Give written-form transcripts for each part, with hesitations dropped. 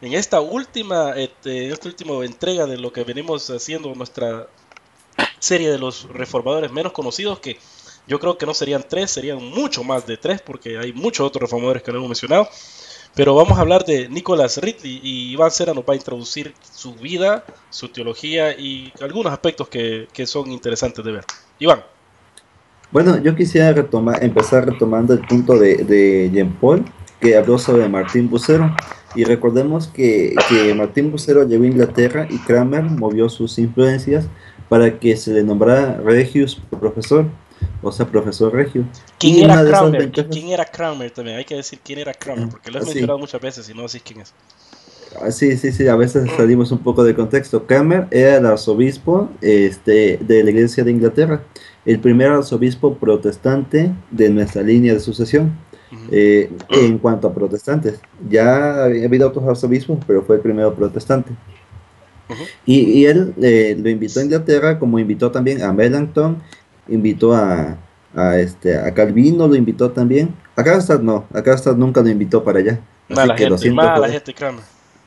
en esta última entrega de lo que venimos haciendo, nuestra serie de los reformadores menos conocidos, que yo creo que no serían tres, serían mucho más de tres, porque hay muchos otros reformadores que no hemos mencionado. Pero vamos a hablar de Nicholas Ridley y Iván Cera nos va a introducir su vida, su teología y algunos aspectos que son interesantes de ver. Iván. Bueno, yo quisiera empezar retomando el punto de Jean Paul, que habló sobre Martín Bucero. Y recordemos que Martín Bucero llegó a Inglaterra y Cranmer movió sus influencias para que se le nombrara Regius profesor, o sea, profesor regio. ¿Quién Y era una de esas Cranmer? ¿Y quién ventajas, era Cranmer también? Hay que decir quién era Cranmer, porque lo he así, mencionado muchas veces y no decís quién es. sí, sí, sí, a veces salimos un poco de contexto. Cranmer era el arzobispo de la Iglesia de Inglaterra, el primer arzobispo protestante de nuestra línea de sucesión. Ujú. En cuanto a protestantes, ya había habido otros arzobispos, pero fue el primero protestante. Ujú. Y él lo invitó a Inglaterra, como invitó también a Melanchthon, invitó a Calvino, lo invitó también. A Karlstadt no, a Karlstadt nunca lo invitó para allá. Así que lo siento, Mala joven. gente Cranmer.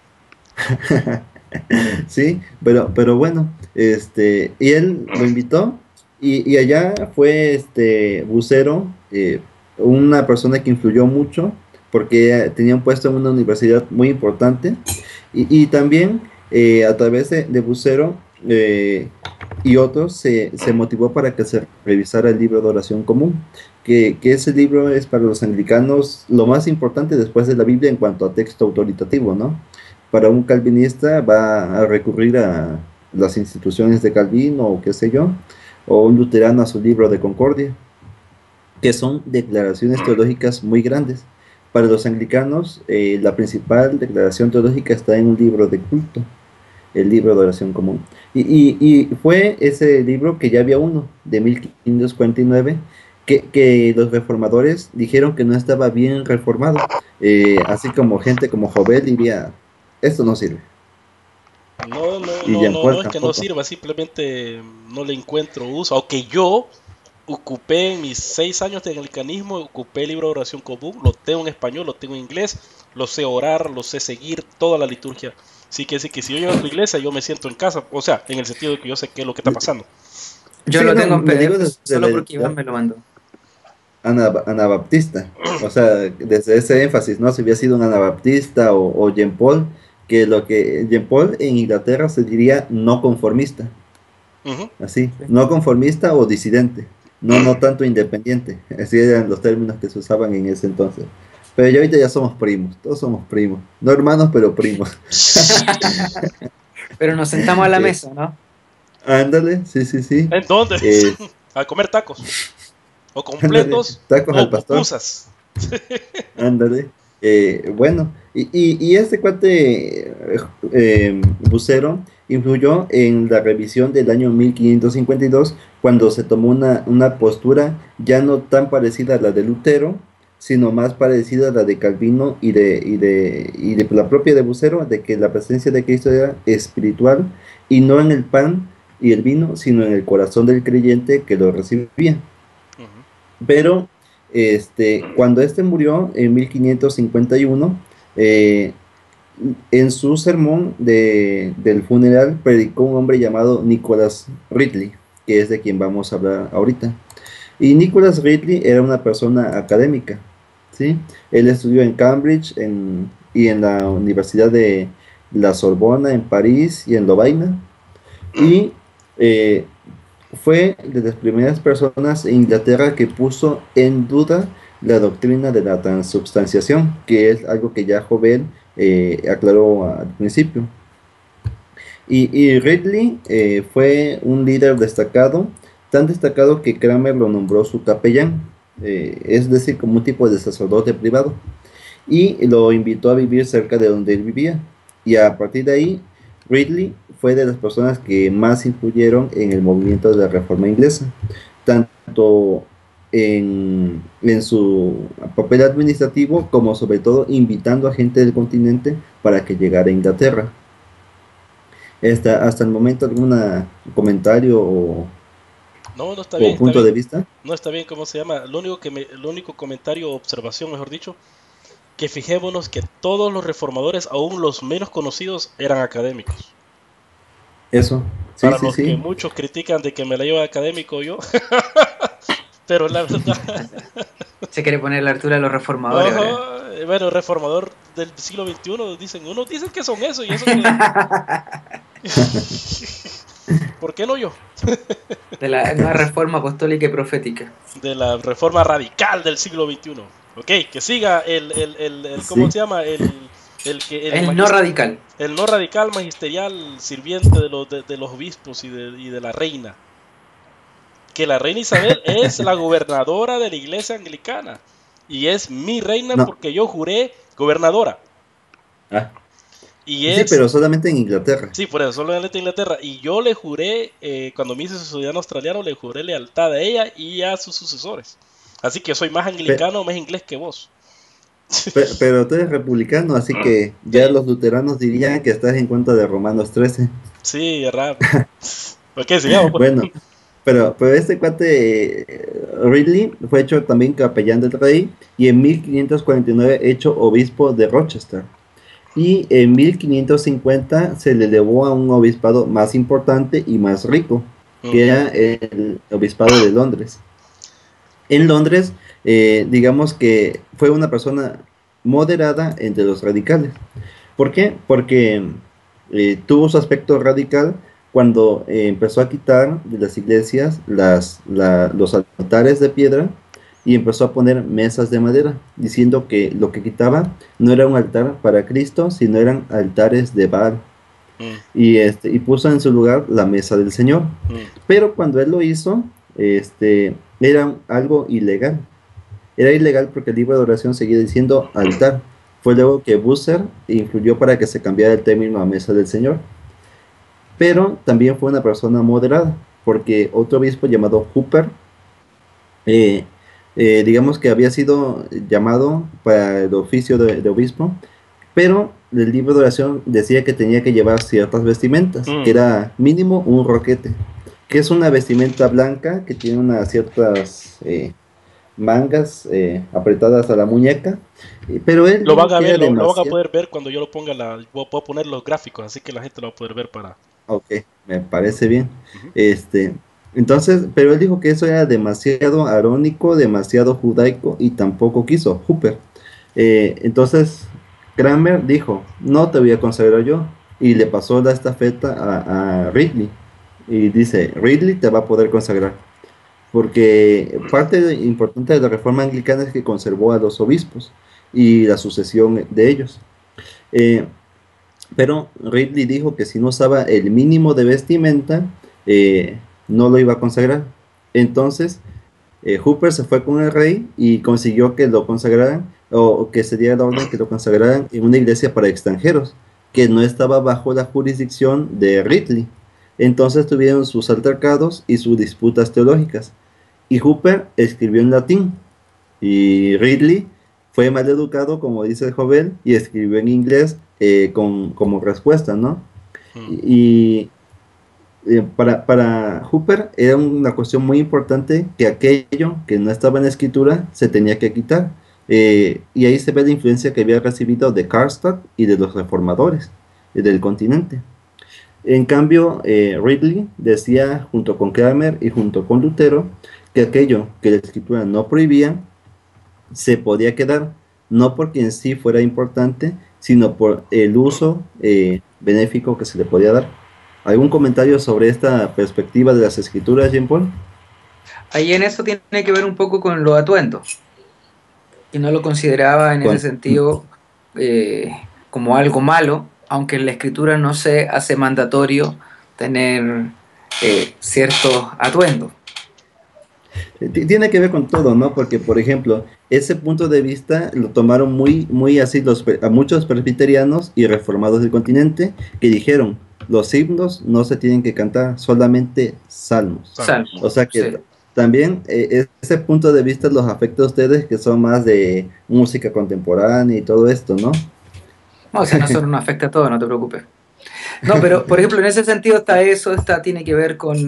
Sí, pero bueno, y él lo invitó y allá fue Bucero, una persona que influyó mucho porque tenía un puesto en una universidad muy importante y también a través de Bucero y otros se motivó para que se revisara el libro de oración común, que ese libro es para los anglicanos lo más importante después de la Biblia en cuanto a texto autoritativo, ¿no? Para un calvinista va a recurrir a las instituciones de Calvino o qué sé yo, o un luterano a su libro de Concordia, que son declaraciones teológicas muy grandes. Para los anglicanos, la principal declaración teológica está en un libro de culto, el libro de oración común. Y fue ese libro que ya había uno, de 1549, que los reformadores dijeron que no estaba bien reformado, así como gente como Jovel diría, esto no sirve. Y Jean No Paul es que no tampoco. sirva, simplemente no le encuentro uso. Aunque yo ocupé en mis 6 años de anglicanismo, ocupé el libro de oración común, lo tengo en español, lo tengo en inglés, lo sé orar, lo sé seguir, toda la liturgia. Sí que si yo llego a tu iglesia, yo me siento en casa, o sea, en el sentido de que yo sé qué es lo que está pasando. Yo Sí, lo no, tengo en lo digo PDF desde la solo porque Iván identidad me lo mandó. anabaptista. O sea, desde ese énfasis, ¿no? Si hubiera sido un anabaptista o Jean Paul, que lo que Jean Paul en Inglaterra se diría no conformista. Ujú. Así, Sí. no conformista o disidente, no tanto independiente, así eran los términos que se usaban en ese entonces. Pero ya ahorita ya somos primos, todos somos primos, no hermanos, pero primos. Pero nos sentamos a la Eh, mesa, ¿no? ándale, sí, sí, sí, ¿En dónde? eh, A comer tacos, o ándale, completos, tacos al o pastor, pupusas. ándale. Bueno, y este cuate Bucero influyó en la revisión del año 1552 cuando se tomó una postura ya no tan parecida a la de Lutero, sino más parecida a la de Calvino y de la propia de Bucero, de que la presencia de Cristo era espiritual y no en el pan y el vino, sino en el corazón del creyente que lo recibía. Ujú. Pero cuando murió en 1551, eh, en su sermón del funeral predicó un hombre llamado Nicholas Ridley, que es de quien vamos a hablar ahorita. Y Nicholas Ridley era una persona académica, ¿sí? Él estudió en Cambridge y en la Universidad de la Sorbona en París y en Lovaina. Y eh, fue de las primeras personas en Inglaterra que puso en duda la doctrina de la transubstanciación, que es algo que ya Jovel aclaró al principio. Y Ridley fue un líder destacado, tan destacado que Kramer lo nombró su capellán, es decir, como un tipo de sacerdote privado, y lo invitó a vivir cerca de donde él vivía. Y a partir de ahí, Ridley fue de las personas que más influyeron en el movimiento de la Reforma inglesa, tanto en su papel administrativo como sobre todo invitando a gente del continente para que llegara a Inglaterra. Hasta el momento, ¿algún comentario No, no está bien, o punto de vista? no está bien, ¿cómo se llama? Lo único comentario o observación, mejor dicho, que fijémonos que todos los reformadores, aún los menos conocidos, eran académicos. Eso, sí, Para sí, los que sí. muchos critican de que me la llevo de académico yo, pero la verdad, Se quiere poner a la altura de los reformadores ahora. bueno, reformador del siglo XXI, dicen, unos dicen que son eso y eso. ¿Por qué no yo? De la nueva reforma apostólica y profética. De la reforma radical del siglo XXI. Ok, que siga ¿cómo Sí. se llama? El no radical. El no radical magisterial sirviente de los obispos y de la reina. Que la reina Isabel es la gobernadora de la iglesia anglicana. Y es mi reina No. porque yo juré gobernadora. Ah, Y sí, es... pero solamente en Inglaterra. Sí, por eso, solo en Inglaterra. Y yo le juré, cuando me hice ciudadano australiano, le juré lealtad a ella y a sus sucesores. Así que soy más anglicano, más inglés que vos. Pero tú eres republicano, así que ya Sí. los luteranos dirían que estás en contra de Romanos 13. Sí, raro. ¿Por qué sigamos, pues? Bueno, pero este cuate Ridley fue hecho también capellán del rey y en 1549 hecho obispo de Rochester. Y en 1550 se le elevó a un obispado más importante y más rico, que era el obispado de Londres. En Londres, digamos que fue una persona moderada entre los radicales. ¿Por qué? Porque tuvo su aspecto radical cuando empezó a quitar de las iglesias los altares de piedra y empezó a poner mesas de madera, diciendo que lo que quitaba no era un altar para Cristo, sino eran altares de Baal. Y puso en su lugar la mesa del Señor. Pero cuando él lo hizo, era algo ilegal. Era ilegal porque el libro de oración seguía diciendo altar. Fue luego que Busser influyó para que se cambiara el término a mesa del Señor. Pero también fue una persona moderada, porque otro obispo llamado Hooper, digamos que había sido llamado para el oficio de obispo, pero el libro de oración decía que tenía que llevar ciertas vestimentas, que era mínimo un roquete, que es una vestimenta blanca que tiene unas ciertas mangas apretadas a la muñeca, pero él Lo van a ver, era lo van a demasiado. poder ver cuando yo lo ponga, voy a poner los gráficos, así que la gente lo va a poder ver para... Ok, me parece bien. Entonces, pero él dijo que eso era demasiado arónico, demasiado judaico y tampoco quiso Hooper. Entonces, Cranmer dijo, no te voy a consagrar yo. Y le pasó la estafeta a Ridley. Y dice, Ridley te va a poder consagrar. Porque importante de la reforma anglicana es que conservó a los obispos y la sucesión de ellos. Pero Ridley dijo que si no usaba el mínimo de vestimenta, no lo iba a consagrar. Entonces, Hooper se fue con el rey y consiguió que lo consagraran, o que se diera la orden que lo consagraran en una iglesia para extranjeros, que no estaba bajo la jurisdicción de Ridley. Entonces tuvieron sus altercados y sus disputas teológicas. Y Hooper escribió en latín, y Ridley fue mal educado, como dice el joven, y escribió en inglés como respuesta, ¿no? Y para Hooper era una cuestión muy importante que aquello que no estaba en la escritura se tenía que quitar. Y ahí se ve la influencia que había recibido de Karlstadt y de los reformadores del continente. En cambio, Ridley decía, junto con Cranmer y junto con Lutero, que aquello que la escritura no prohibía se podía quedar, no porque en sí fuera importante, sino por el uso benéfico que se le podía dar. ¿Algún comentario sobre esta perspectiva de las escrituras, Jean-Paul? Ahí en eso tiene que ver un poco con los atuendos, y no lo consideraba en ese sentido como algo malo, aunque en la escritura no se hace mandatorio tener ciertos atuendos. Tiene que ver con todo, ¿no? Porque, por ejemplo, ese punto de vista lo tomaron muy así a muchos presbiterianos y reformados del continente, que dijeron, los himnos no se tienen que cantar, solamente salmos. O sea que sí, también ese punto de vista los afecta a ustedes, que son más de música contemporánea y todo esto, ¿no? No, o sea, no solo nos afecta a todos, no te preocupes. No, pero por ejemplo, en ese sentido está eso, tiene que ver con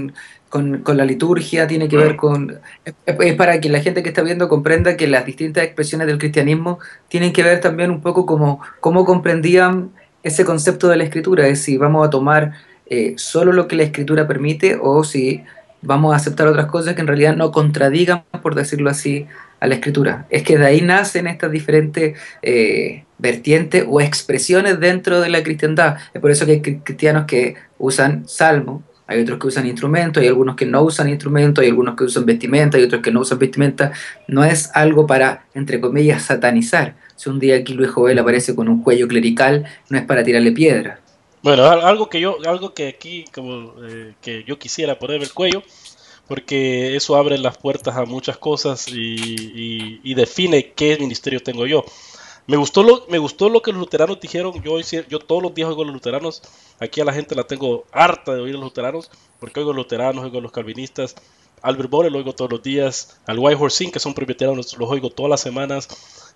con la liturgia, tiene que ver con... Es para que la gente que está viendo comprenda que las distintas expresiones del cristianismo tienen que ver también un poco como cómo comprendían ese concepto de la escritura, es si vamos a tomar solo lo que la escritura permite o si vamos a aceptar otras cosas que en realidad no contradigan, por decirlo así, a la escritura. Es que de ahí nacen estas diferentes vertientes o expresiones dentro de la cristiandad. Es por eso que hay cristianos que usan salmos, hay otros que usan instrumentos, hay algunos que no usan instrumentos, hay algunos que usan vestimenta, hay otros que no usan vestimenta. No es algo para, entre comillas, satanizar. Si un día aquí Luis Jovel aparece con un cuello clerical, no es para tirarle piedra. Bueno, algo que aquí, como que yo quisiera ponerme el cuello, porque eso abre las puertas a muchas cosas y define qué ministerio tengo yo. Me gustó lo que los luteranos dijeron. Yo todos los días oigo a los luteranos. Aquí a la gente la tengo harta de oír a los luteranos, porque oigo a los luteranos, oigo a los calvinistas. Albert Borer lo oigo todos los días. Al White Horse Inn, que son presbiterianos, los oigo todas las semanas.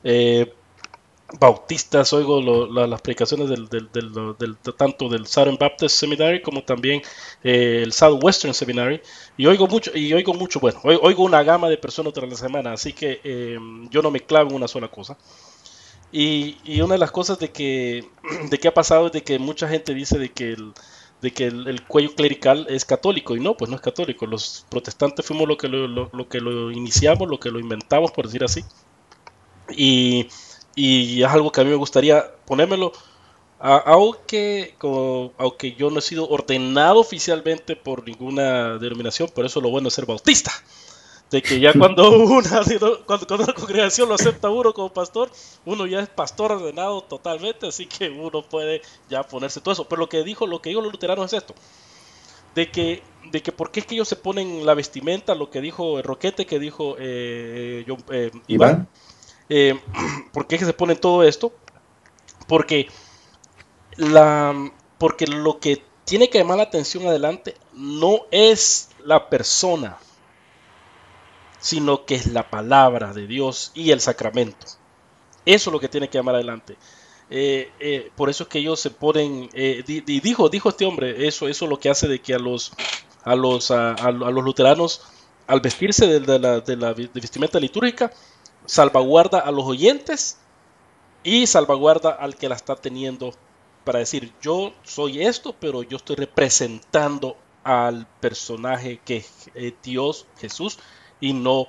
Bautistas, oigo las predicaciones tanto del Southern Baptist Seminary como también el Southwestern Seminary, y oigo mucho, bueno, oigo una gama de personas durante la semana, así que yo no me clavo en una sola cosa. Y una de las cosas de que ha pasado es de que mucha gente dice de que el cuello clerical es católico, y no, pues no es católico. Los protestantes fuimos lo que lo iniciamos, lo que lo inventamos, por decir así, y es algo que a mí me gustaría ponérmelo, aunque yo no he sido ordenado oficialmente por ninguna denominación, pero eso es lo bueno de ser bautista, de que ya cuando la congregación lo acepta uno como pastor, uno ya es pastor ordenado totalmente, así que uno puede ya ponerse todo eso. Pero lo que digo los luteranos es esto, de que por qué es que ellos se ponen la vestimenta, lo que dijo Roquete, que dijo Iván. ¿Por qué es que se ponen todo esto? Porque lo que tiene que llamar la atención adelante no es la persona, sino que es la palabra de Dios y el sacramento. Eso es lo que tiene que llamar adelante. Por eso es que ellos se ponen, dijo este hombre, eso es lo que hace de que a los luteranos, al vestirse de la vestimenta litúrgica, salvaguarda a los oyentes y salvaguarda al que la está teniendo, para decir, yo soy esto, pero yo estoy representando al personaje que es Dios, Jesús, y no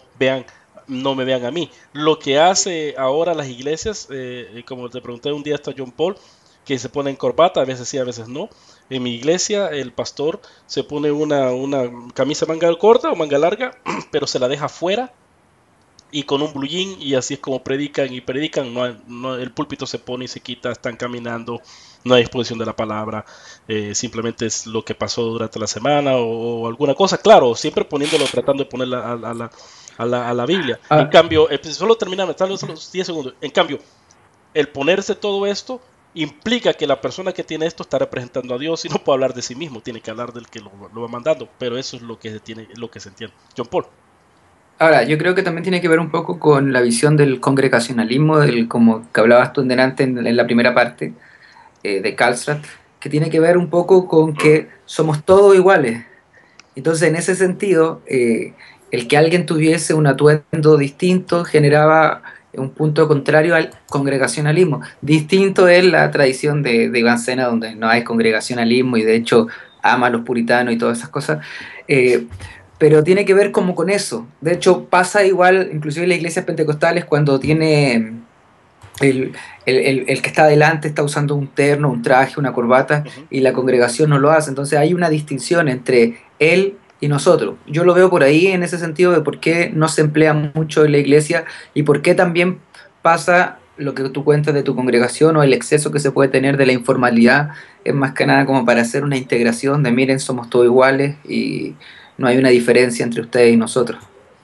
me vean a mí. Lo que hace ahora las iglesias, como te pregunté un día hasta John Paul, que se pone en corbata, a veces sí, a veces no. En mi iglesia el pastor se pone una camisa manga corta o manga larga, pero se la deja fuera y con un blue jean, y así es como predican, el púlpito se pone y se quita, están caminando, no hay exposición de la palabra, simplemente es lo que pasó durante la semana o alguna cosa, claro, siempre tratando de ponerla a la Biblia. En cambio, solo terminando, solo 10 segundos, en cambio, el ponerse todo esto implica que la persona que tiene esto está representando a Dios y no puede hablar de sí mismo, tiene que hablar del que lo va mandando, pero eso es lo que se entiende. John Paul. Ahora, yo creo que también tiene que ver un poco con la visión del congregacionalismo, como que hablabas tú delante en la primera parte de Karlstadt, que tiene que ver un poco con que somos todos iguales. Entonces, en ese sentido, el que alguien tuviese un atuendo distinto generaba un punto contrario al congregacionalismo. Distinto es la tradición de Iván Sena, donde no hay congregacionalismo y de hecho ama a los puritanos y todas esas cosas. Pero tiene que ver como con eso. De hecho, pasa igual, inclusive en las iglesias pentecostales, cuando tiene el que está adelante está usando un terno, un traje, una corbata, y la congregación no lo hace. Entonces hay una distinción entre él y nosotros. Yo lo veo por ahí en ese sentido de por qué no se emplea mucho en la iglesia y por qué también pasa lo que tú cuentas de tu congregación o el exceso que se puede tener de la informalidad. Es más que nada como para hacer una integración de miren, somos todos iguales y no hay una diferencia entre ustedes y nosotros.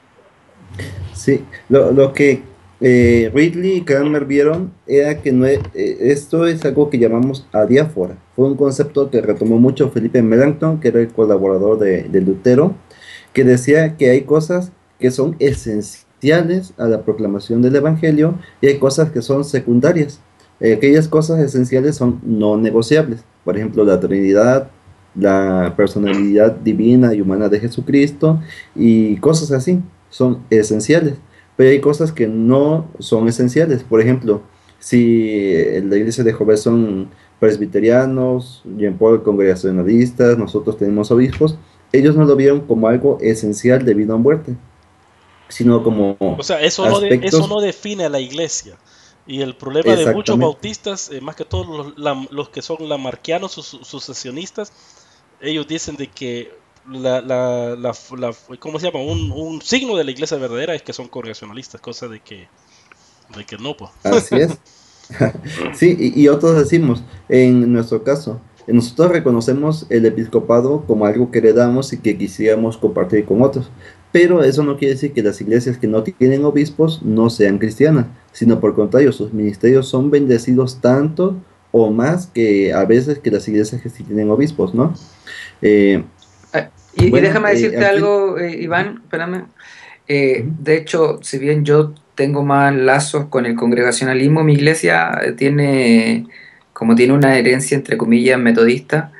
Sí, lo que Ridley y Cranmer vieron era que esto es algo que llamamos adiáfora. Fue un concepto que retomó mucho Felipe Melanchthon, que era el colaborador de Lutero, que decía que hay cosas que son esenciales a la proclamación del Evangelio y hay cosas que son secundarias. Aquellas cosas esenciales son no negociables. Por ejemplo, la Trinidad, la personalidad divina y humana de Jesucristo y cosas así, son esenciales. Pero hay cosas que no son esenciales. Por ejemplo, si la iglesia de Jehová son presbiterianos, Jean Paul congregacionalistas, nosotros tenemos obispos, ellos no lo vieron como algo esencial de vida o muerte, sino como O sea, eso aspectos no define a la iglesia. Y el problema de muchos exactamente. bautistas, más que todos los que son lamarquianos o sucesionistas, ellos dicen de que ¿cómo se llama? Un signo de la iglesia verdadera es que son congregacionalistas, cosa de que no, pues. Así es. Sí, y otros decimos, en nuestro caso, nosotros reconocemos el episcopado como algo que heredamos y que quisiéramos compartir con otros, pero eso no quiere decir que las iglesias que no tienen obispos no sean cristianas, sino por contrario, sus ministerios son bendecidos tanto o más que a veces que las iglesias que sí tienen obispos, ¿no? Eh, Y bueno, déjame decirte al fin, algo, Iván, espérame. ujú, De hecho, si bien yo tengo más lazos con el congregacionalismo, mi iglesia tiene, como tiene una herencia, entre comillas, metodista,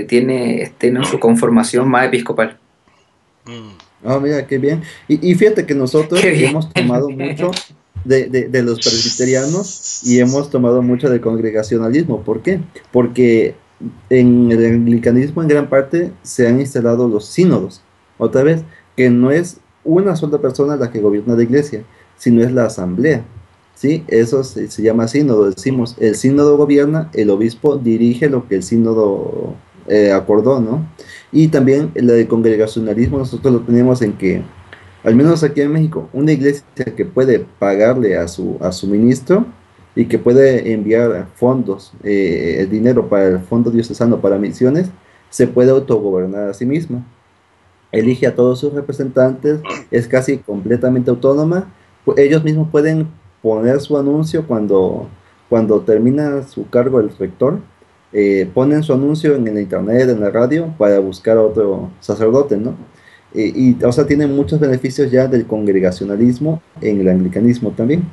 tiene en su conformación más episcopal. Mm. ah, mira, qué bien. Y fíjate que Qué nosotros bien. hemos tomado mucho de los presbiterianos y hemos tomado mucho del congregacionalismo. ¿Por qué? Porque en el anglicanismo en gran parte se han instalado los sínodos. Otra vez, que no es una sola persona la que gobierna la iglesia, sino es la asamblea. ¿Sí? Eso se llama sínodo. Decimos, el sínodo gobierna, el obispo dirige lo que el sínodo acordó, ¿no? Y también el congregacionalismo nosotros lo tenemos en que, al menos aquí en México, una iglesia que puede pagarle a su ministro y que puede enviar fondos, el dinero para el fondo diocesano para misiones, se puede autogobernar a sí misma. Elige a todos sus representantes, es casi completamente autónoma. Ellos mismos pueden poner su anuncio cuando termina su cargo el rector, ponen su anuncio en el internet, en la radio, para buscar a otro sacerdote, ¿no? O sea, tienen muchos beneficios ya del congregacionalismo en el anglicanismo también.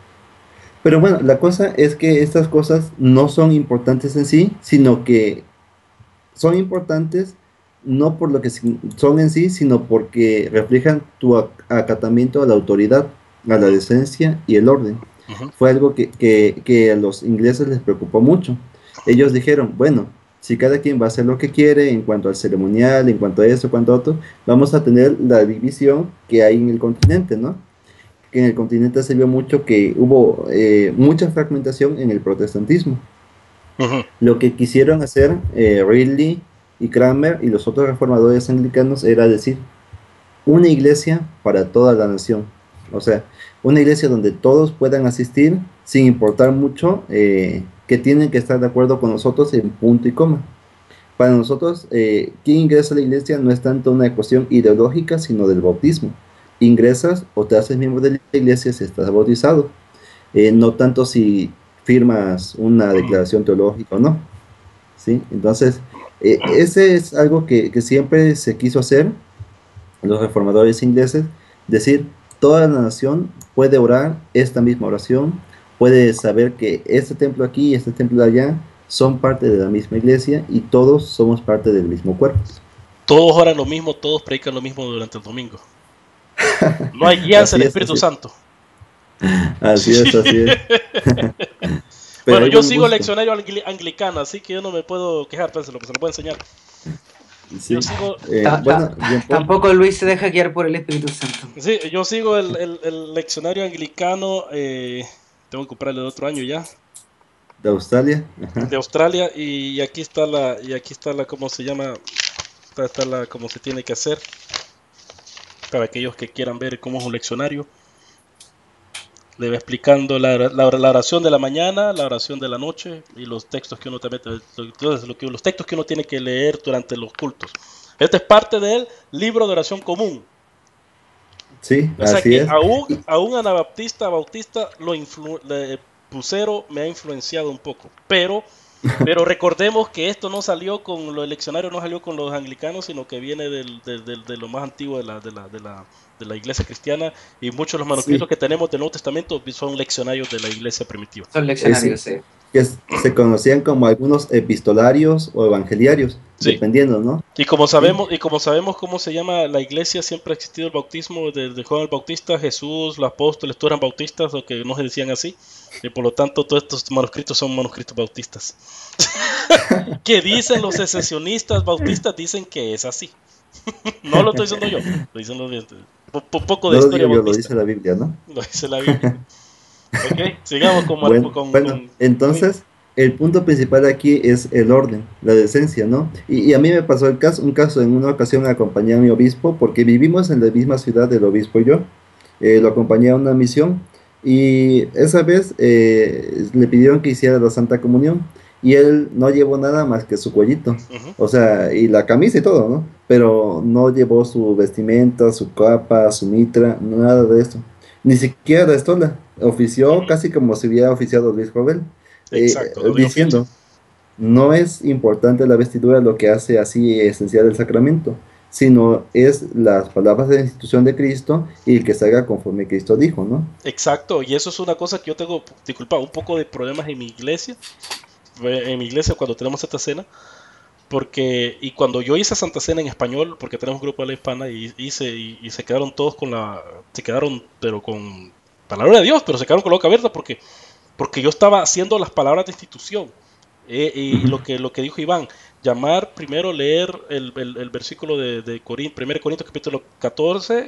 Pero bueno, la cosa es que estas cosas no son importantes en sí, sino que son importantes no por lo que son en sí, sino porque reflejan tu acatamiento a la autoridad, a la decencia y el orden. Ujú. Fue algo que a los ingleses les preocupó mucho. Ellos dijeron, bueno, si cada quien va a hacer lo que quiere en cuanto al ceremonial, en cuanto a eso, en cuanto a otro, vamos a tener la división que hay en el continente, ¿no? Que en el continente se vio mucho que hubo mucha fragmentación en el protestantismo. Ujú. Lo que quisieron hacer Ridley y Cranmer y los otros reformadores anglicanos era decir una iglesia para toda la nación. O sea, una iglesia donde todos puedan asistir sin importar mucho que tienen que estar de acuerdo con nosotros en punto y coma. Para nosotros, quien ingresa a la iglesia no es tanto una cuestión ideológica, sino del bautismo. Ingresas o te haces miembro de la iglesia si estás bautizado, no tanto si firmas una declaración teológica o no. ¿Sí? Entonces, ese es algo que siempre se quiso hacer, los reformadores ingleses, decir, toda la nación puede orar esta misma oración, puede saber que este templo aquí y este templo allá son parte de la misma iglesia y todos somos parte del mismo cuerpo. Todos oran lo mismo, todos predican lo mismo durante el domingo. No hay guianza Así del es, Espíritu Santo. así es, así es. Pero Bueno, hay yo buen sigo el gusto. leccionario anglicano, así que yo no me puedo quejar, pues, se lo puedo enseñar. Yo Sí. sigo, Bueno, Jean Paul, Tampoco Luis se deja guiar por el Espíritu Santo. sí, yo sigo el leccionario anglicano, tengo que comprarle el otro año ya, de Australia. de Ajá. Australia, y aquí está la, ¿cómo se llama? Está la, cómo se tiene que hacer, para aquellos que quieran ver cómo es un leccionario. Le va explicando la oración de la mañana, la oración de la noche y los textos que uno también, entonces, los textos que uno tiene que leer durante los cultos. Este es parte del libro de oración común. Sí, O sea así que es. Y, aún Anabaptista, Bautista, Pusero me ha influenciado un poco. Pero recordemos que esto no salió con, lo del leccionario no salió con los anglicanos, sino que viene de lo más antiguo de la iglesia cristiana, y muchos de los Sí, manuscritos que tenemos del Nuevo Testamento son leccionarios de la iglesia primitiva. Son sí, leccionarios, sí. que se conocían como algunos epistolarios o evangeliarios, Sí. dependiendo, ¿no? Sí, Y como sabemos cómo se llama la iglesia, siempre ha existido el bautismo de Juan el Bautista, Jesús, los apóstoles, todos eran bautistas, o que no se decían así, y por lo tanto todos estos manuscritos son manuscritos bautistas. ¿Qué dicen los secesionistas bautistas? Dicen que es así. No lo estoy diciendo yo, lo dicen los poco de no lo historia digo yo, lo bautista, dice la Biblia, ¿no? lo dice la Biblia. Ok, sigamos con Bueno, bueno, David. entonces el punto principal aquí es el orden, la decencia, ¿no? Y a mí me pasó un caso en una ocasión acompañé a mi obispo, porque vivimos en la misma ciudad del obispo y yo. Lo acompañé a una misión y esa vez le pidieron que hiciera la Santa Comunión y él no llevó nada más que su cuellito, Ujú. o sea, y la camisa y todo, ¿no? Pero no llevó su vestimenta, su capa, su mitra, nada de eso. Ni siquiera la estola. Ofició Ujú. casi como si hubiera oficiado Luis Jovel, Exacto, doble oficio. diciendo, no es importante la vestidura lo que hace así esencial el sacramento, sino es las palabras de la institución de Cristo y que se haga conforme Cristo dijo, ¿no? Exacto, y eso es una cosa que yo tengo, disculpa, un poco de problemas en mi iglesia cuando tenemos esta cena, y cuando yo hice Santa Cena en español, porque tenemos un grupo de la hispana, y se quedaron todos se quedaron, pero con palabra de Dios, pero se quedaron con la boca abierta porque yo estaba haciendo las palabras de institución. Y Ujú. lo que dijo Iván, llamar primero, leer el versículo de 1 Corintios capítulo 14,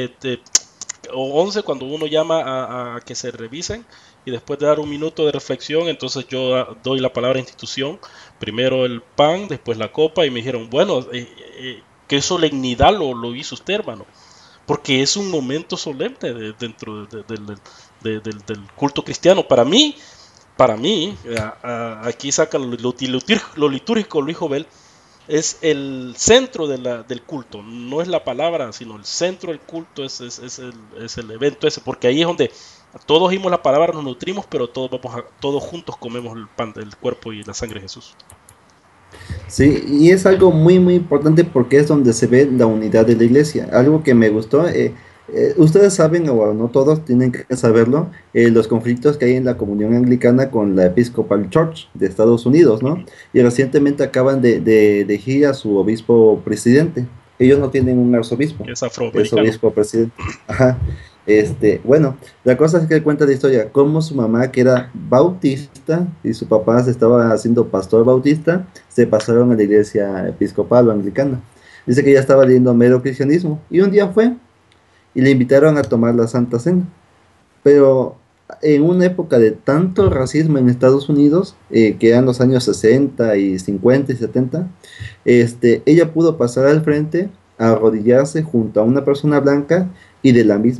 o 11, cuando uno llama a que se revisen, y después de dar un minuto de reflexión, entonces yo doy la palabra institución, primero el pan, después la copa, y me dijeron, bueno, qué solemnidad lo hizo usted, hermano, porque es un momento solemne dentro del culto cristiano. Para mí, aquí saca lo litúrgico Luis Jovel, es el centro del culto, no es la palabra, sino el centro del culto es el evento ese, porque ahí es donde todos oímos la palabra, nos nutrimos, pero todos juntos comemos el pan, el cuerpo y la sangre de Jesús. Sí, y es algo muy, muy importante porque es donde se ve la unidad de la iglesia. Algo que me gustó, ustedes saben, o no todos tienen que saberlo, los conflictos que hay en la comunión anglicana con la Episcopal Church de Estados Unidos, ¿no? Ujú. Y recientemente acaban de elegir a su obispo presidente. Ellos no tienen un arzobispo, Es es afroamericano. obispo presidente. Ajá. Bueno, la cosa es que él cuenta la historia, cómo su mamá, que era bautista, y su papá se estaba haciendo pastor bautista, se pasaron a la iglesia episcopal o anglicana. Dice que ya estaba leyendo mero cristianismo, y un día fue y le invitaron a tomar la Santa Cena. Pero en una época de tanto racismo en Estados Unidos, que eran los años 60 y 50 y 70, ella pudo pasar al frente, a arrodillarse junto a una persona blanca y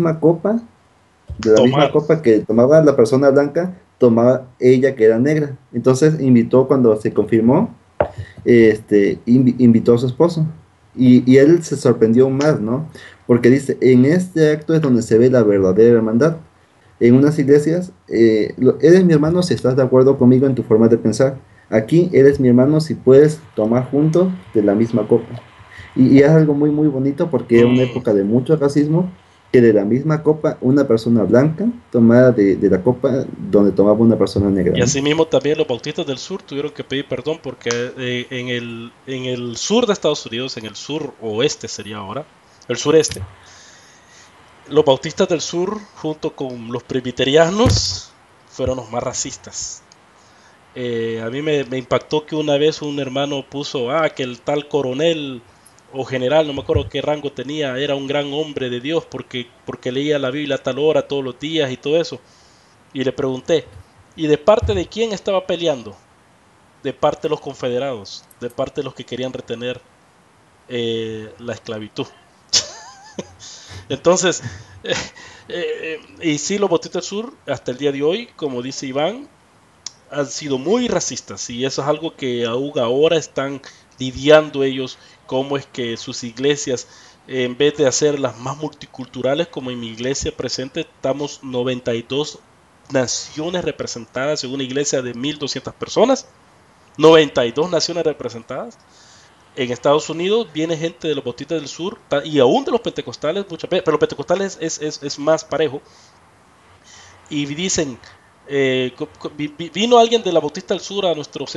de la misma Tomar. copa que tomaba la persona blanca, tomaba ella que era negra. Entonces invitó cuando se confirmó, invitó a su esposo. Y él se sorprendió más, ¿no? Porque dice, en este acto es donde se ve la verdadera hermandad. En unas iglesias, eres mi hermano si estás de acuerdo conmigo en tu forma de pensar. Aquí eres mi hermano si puedes tomar juntos de la misma copa. Y es algo muy, muy bonito porque era una Mm. época de mucho racismo, que de la misma copa una persona blanca tomara de la copa donde tomaba una persona negra, Y ¿no? asimismo también los bautistas del sur tuvieron que pedir perdón porque en el sur de Estados Unidos, en el sur oeste sería ahora, el sureste, los bautistas del sur junto con los presbiterianos fueron los más racistas. A mí me impactó que una vez un hermano puso, que el tal coronel o general, no me acuerdo qué rango tenía, era un gran hombre de Dios porque leía la Biblia a tal hora todos los días y todo eso. Y le pregunté, ¿y de parte de quién estaba peleando? De parte de los confederados, de parte de los que querían retener la esclavitud. Entonces, y sí, los bautistas del sur, hasta el día de hoy, como dice Iván, han sido muy racistas, y eso es algo que aún ahora están lidiando ellos, cómo es que sus iglesias, en vez de hacerlas más multiculturales, como en mi iglesia presente, estamos 92 naciones representadas en una iglesia de 1200 personas, 92 naciones representadas, en Estados Unidos viene gente de los bautistas del sur y aún de los pentecostales muchas veces, pero los pentecostales es más parejo y dicen, vino alguien de la Bautista del Sur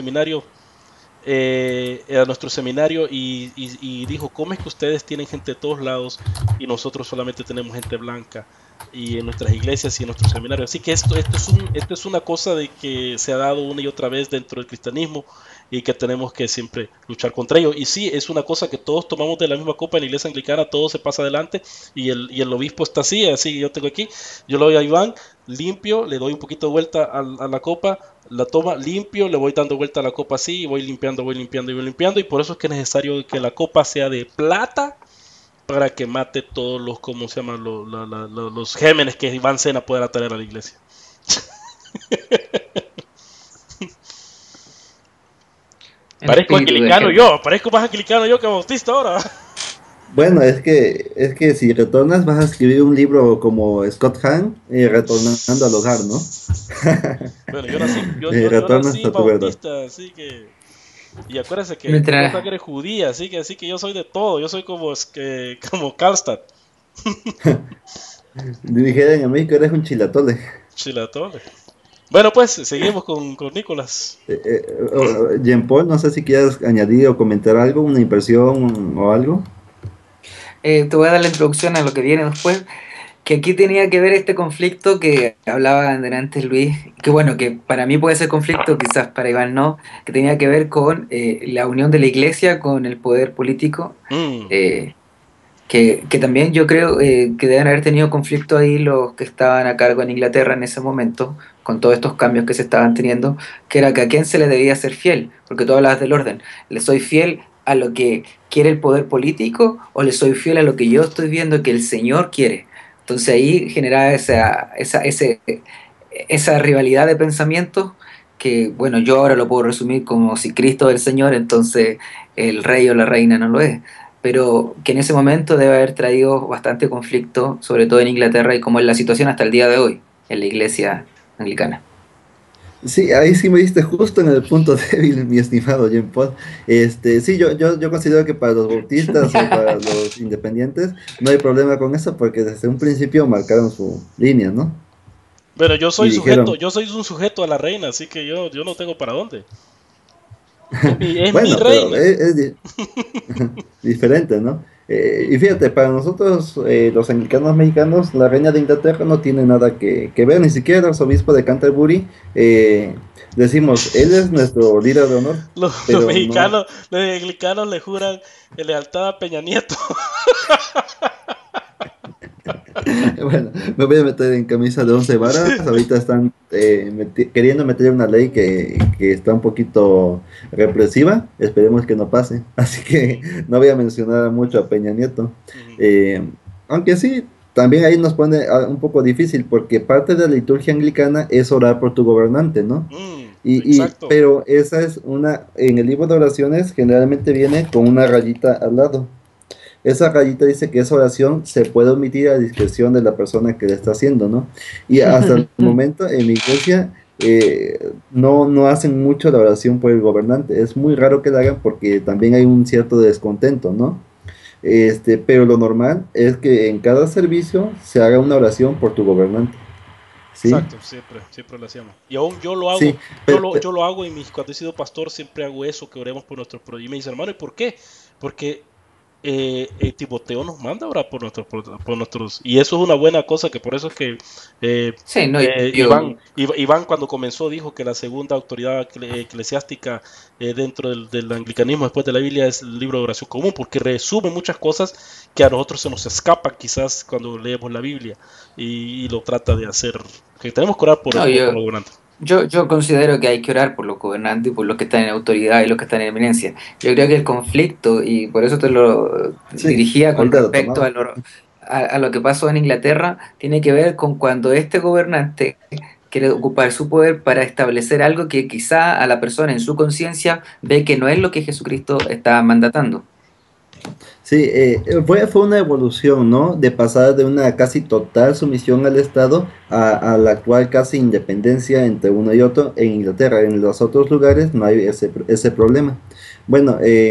a nuestro seminario y dijo, ¿cómo es que ustedes tienen gente de todos lados y nosotros solamente tenemos gente blanca y en nuestras iglesias y en nuestro seminario? Así que esto es una cosa de que se ha dado una y otra vez dentro del cristianismo y que tenemos que siempre luchar contra ello. Y sí, es una cosa que todos tomamos de la misma copa en la iglesia anglicana, todo se pasa adelante y el obispo está así yo tengo aquí, yo lo doy a Iván, limpio, le doy un poquito de vuelta a la copa, la toma, limpio, le voy dando vuelta a la copa así, y voy limpiando, y por eso es que es necesario que la copa sea de plata para que mate todos los, ¿cómo se llaman? Los gémenes que Iván Sena pueda traer a la iglesia. Parezco más anglicano yo que bautista ahora. Bueno, es que si retornas vas a escribir un libro como Scott Hahn, retornando al hogar, ¿no? Bueno, yo nací retornas a tu verdad. bautista, así que... Y acuérdense que tengo sangre judía, así que yo soy de todo, yo soy como Karlstad. Dijeron en México eres un chilatole. Chilatole. Bueno, pues seguimos con Nicolás. Jean Paul, no sé si quieres añadir o comentar algo, una impresión o algo. Te voy a dar la introducción a lo que viene después, que aquí tenía que ver este conflicto que hablaba antes Luis, que bueno, que para mí puede ser conflicto, quizás para Iván no, que tenía que ver con la unión de la iglesia con el poder político, que también yo creo que deben haber tenido conflicto ahí los que estaban a cargo en Inglaterra en ese momento, con todos estos cambios que se estaban teniendo, que era que a quién se le debía ser fiel, porque tú hablabas del orden, le soy fiel a lo que quiere el poder político o le soy fiel a lo que yo estoy viendo que el Señor quiere. Entonces ahí generaba esa rivalidad de pensamientos que, bueno, yo ahora lo puedo resumir como si Cristo es el Señor, entonces el rey o la reina no lo es, pero que en ese momento debe haber traído bastante conflicto, sobre todo en Inglaterra y como es la situación hasta el día de hoy en la iglesia anglicana. Sí, ahí sí me diste justo en el punto débil, mi estimado Jean Paul. Sí, yo considero que para los bautistas o para los independientes no hay problema con eso porque desde un principio marcaron su línea, ¿no? Pero yo soy dijeron, yo soy un sujeto a la reina, así que yo no tengo para dónde. Es bueno, mi reina. Es diferente, ¿no? Y fíjate, para nosotros, los anglicanos mexicanos, la reina de Inglaterra no tiene nada que ver, ni siquiera el arzobispo de Canterbury. Decimos, él es nuestro líder de honor. Los mexicanos, no. Los anglicanos le juran lealtad a Peña Nieto. Bueno, me voy a meter en camisa de 11 varas. Ahorita están queriendo meter una ley que está un poquito represiva. Esperemos que no pase. Así que no voy a mencionar mucho a Peña Nieto. Aunque sí, también ahí nos pone un poco difícil porque parte de la liturgia anglicana es orar por tu gobernante, ¿no? Pero esa es en el libro de oraciones generalmente viene con una rayita al lado. Esa rayita dice que esa oración se puede omitir a discreción de la persona que la está haciendo, ¿no? Y hasta el momento en mi iglesia no hacen mucho la oración por el gobernante. Es muy raro que la hagan porque también hay un cierto descontento, ¿no? Pero lo normal es que en cada servicio se haga una oración por tu gobernante. ¿Sí? Exacto, siempre lo hacíamos. Y aún yo lo hago, sí, yo lo hago cuando he sido pastor siempre hago eso, que oremos por nuestros proyectos. Y me dice, hermano, ¿y por qué? Porque Timoteo nos manda ahora por nuestros y eso es una buena cosa, que por eso es que sí, no, Iván cuando comenzó dijo que la segunda autoridad eclesiástica dentro del anglicanismo después de la Biblia es el libro de oración común, porque resume muchas cosas que a nosotros se nos escapan quizás cuando leemos la Biblia y lo trata de hacer, que tenemos que orar por los gobernantes. Yo considero que hay que orar por los gobernantes y por los que están en autoridad y los que están en eminencia. Yo creo que el conflicto, y por eso te lo dirigía con respecto a lo que pasó en Inglaterra, tiene que ver con cuando este gobernante quiere ocupar su poder para establecer algo que quizá a la persona en su conciencia ve que no es lo que Jesucristo está mandatando. Sí, fue una evolución, ¿no? De pasar de una casi total sumisión al Estado a la actual casi independencia entre uno y otro en Inglaterra. En los otros lugares no hay ese problema. Bueno,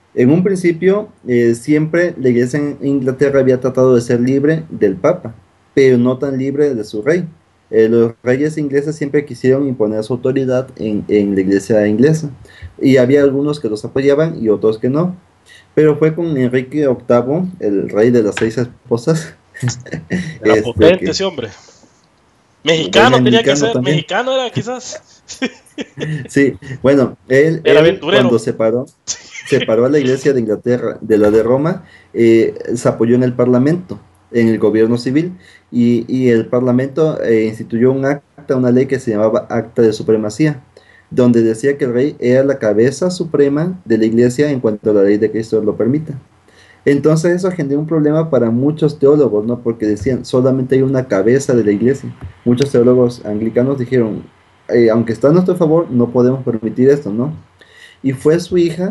En un principio, siempre la iglesia en Inglaterra había tratado de ser libre del Papa, pero no tan libre de su rey. Los reyes ingleses siempre quisieron imponer su autoridad en la iglesia inglesa, y había algunos que los apoyaban y otros que no. Pero fue con Enrique VIII, el rey de las 6 esposas, Era potente que ese hombre. buen Mexicano tenía que anglicano ser, también. mexicano era quizás. Sí, bueno, Era él aventurero. cuando separó a la iglesia de Inglaterra de la de Roma, se apoyó en el Parlamento, en el gobierno civil, y el Parlamento instituyó un acta, una ley que se llamaba Acta de Supremacía, donde decía que el rey era la cabeza suprema de la iglesia en cuanto a la ley de Cristo lo permita. Entonces eso generó un problema para muchos teólogos, ¿no? Porque decían, solamente hay una cabeza de la iglesia. Muchos teólogos anglicanos dijeron, aunque está a nuestro favor, no podemos permitir esto, ¿no? Y fue su hija,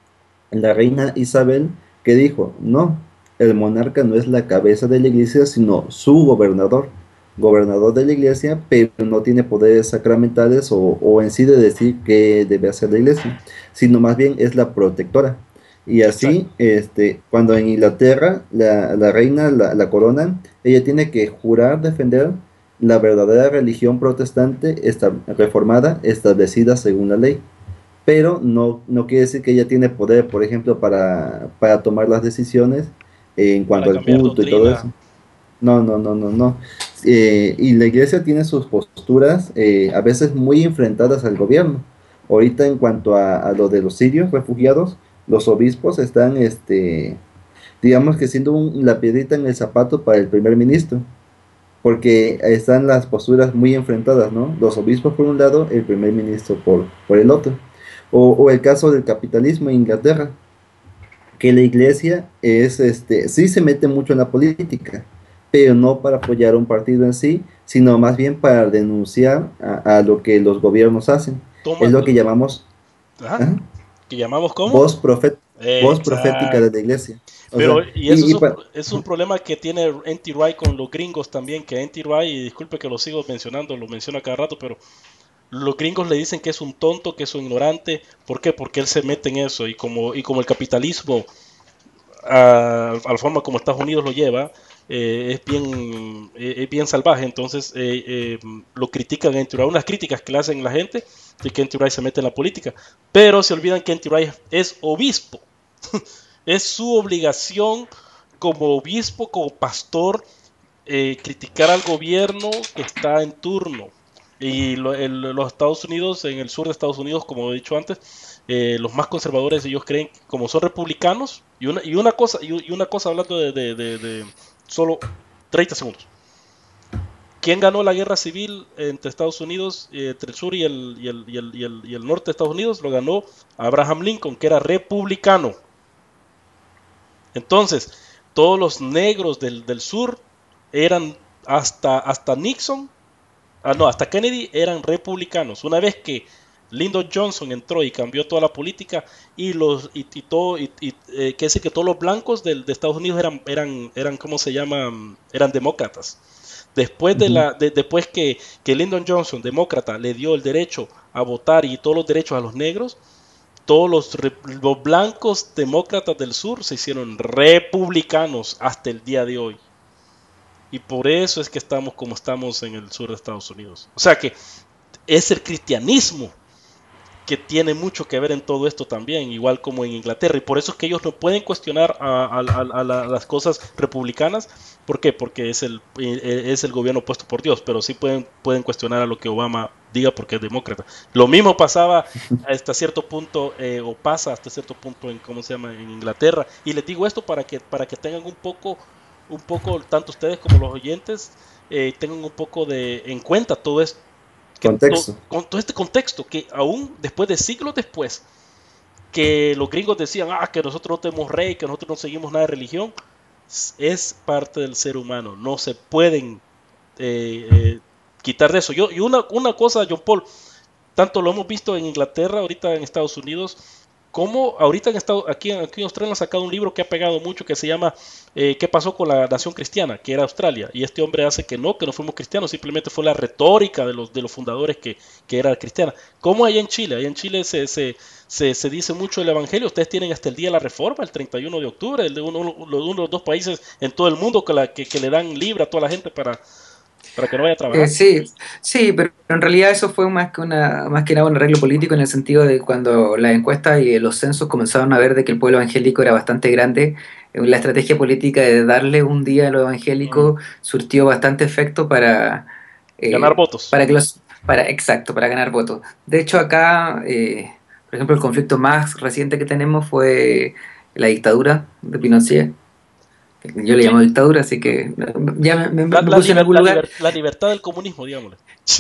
la reina Isabel, que dijo, no, el monarca no es la cabeza de la iglesia, sino su gobernador de la iglesia, pero no tiene poderes sacramentales o en sí de decir qué debe hacer la iglesia, sino más bien es la protectora. Y así, Exacto. cuando en Inglaterra la reina la coronan, ella tiene que jurar defender la verdadera religión protestante reformada, establecida según la ley, pero no quiere decir que ella tiene poder, por ejemplo, para tomar las decisiones en Para cuanto al cambiar culto y todo doctrina. eso. No, no, no, no, no. Y la iglesia tiene sus posturas a veces muy enfrentadas al gobierno. Ahorita en cuanto a lo de los sirios refugiados, los obispos están, digamos que siendo la piedrita en el zapato para el primer ministro, porque están las posturas muy enfrentadas, ¿no? Los obispos por un lado, el primer ministro por el otro. O el caso del capitalismo en Inglaterra, que la iglesia sí se mete mucho en la política, pero no para apoyar a un partido en sí, sino más bien para denunciar a lo que los gobiernos hacen. Es Toma, lo que llamamos, ajá, ajá, que llamamos como. voz, voz profética de Exacto. la iglesia. O Pero, sea, y eso es un ajá, problema que tiene NT Wright con los gringos también, que NT Wright, y disculpe que lo sigo mencionando, lo menciono a cada rato, pero los gringos le dicen que es un tonto, que es un ignorante. ¿Por qué? Porque él se mete en eso. Y como el capitalismo, a la forma como Estados Unidos lo lleva, es bien salvaje. Entonces lo critican en Wright. Unas críticas que le hacen la gente de que Wright se mete en la política. Pero se olvidan que Wright es obispo. Es su obligación como obispo, como pastor, criticar al gobierno que está en turno. Y los Estados Unidos, en el sur de Estados Unidos, como he dicho antes, los más conservadores, ellos creen, como son republicanos, y una cosa hablando de solo 30 segundos. ¿Quién ganó la guerra civil entre Estados Unidos, entre el sur y el norte de Estados Unidos? Lo ganó Abraham Lincoln, que era republicano. Entonces, todos los negros del sur eran hasta Nixon, no, hasta Kennedy eran republicanos. Una vez que Lyndon Johnson entró y cambió toda la política que decir que todos los blancos de Estados Unidos eran ¿cómo se llama? Eran demócratas. ujú. Después que Lyndon Johnson, demócrata, le dio el derecho a votar y todos los derechos a los negros, todos los blancos demócratas del sur se hicieron republicanos hasta el día de hoy. Y por eso es que estamos como estamos en el sur de Estados Unidos. O sea que es el cristianismo que tiene mucho que ver en todo esto también, igual como en Inglaterra. Y por eso es que ellos no pueden cuestionar a las cosas republicanas. ¿Por qué? Porque es el gobierno puesto por Dios, pero sí pueden cuestionar a lo que Obama diga porque es demócrata. Lo mismo pasaba hasta cierto punto, o pasa hasta cierto punto en, ¿cómo se llama?, en Inglaterra. Y les digo esto para que tengan un poco, tanto ustedes como los oyentes, tengan un poco en cuenta todo esto, Contexto. con todo este contexto, que aún después de siglos después, que los gringos decían, que nosotros no tenemos rey, que nosotros no seguimos nada de religión, es parte del ser humano, no se pueden quitar de eso. Y una cosa, John Paul, tanto lo hemos visto en Inglaterra, ahorita en Estados Unidos, cómo ahorita aquí en Australia han sacado un libro que ha pegado mucho que se llama ¿Qué pasó con la nación cristiana? Que era Australia. Y este hombre hace que no fuimos cristianos, simplemente fue la retórica de los fundadores que era cristiana. ¿Cómo allá en Chile? Allá en Chile se dice mucho el evangelio. Ustedes tienen hasta el día de la reforma, el 31 de octubre, el de uno de los dos países en todo el mundo que le dan libre a toda la gente para que no vaya a trabajar. Sí, sí, pero en realidad eso fue más que nada un arreglo político en el sentido de cuando las encuestas y los censos comenzaron a ver de que el pueblo evangélico era bastante grande, la estrategia política de darle un día a lo Mm. evangélico surtió bastante efecto Ganar votos. para que exacto, para ganar votos. De hecho acá, por ejemplo, el conflicto más reciente que tenemos fue la dictadura de Pinochet. Yo le Sí, llamo dictadura, así que ya la, me la, puse en liber- algún la, lugar. liber- la libertad del comunismo, digámosle.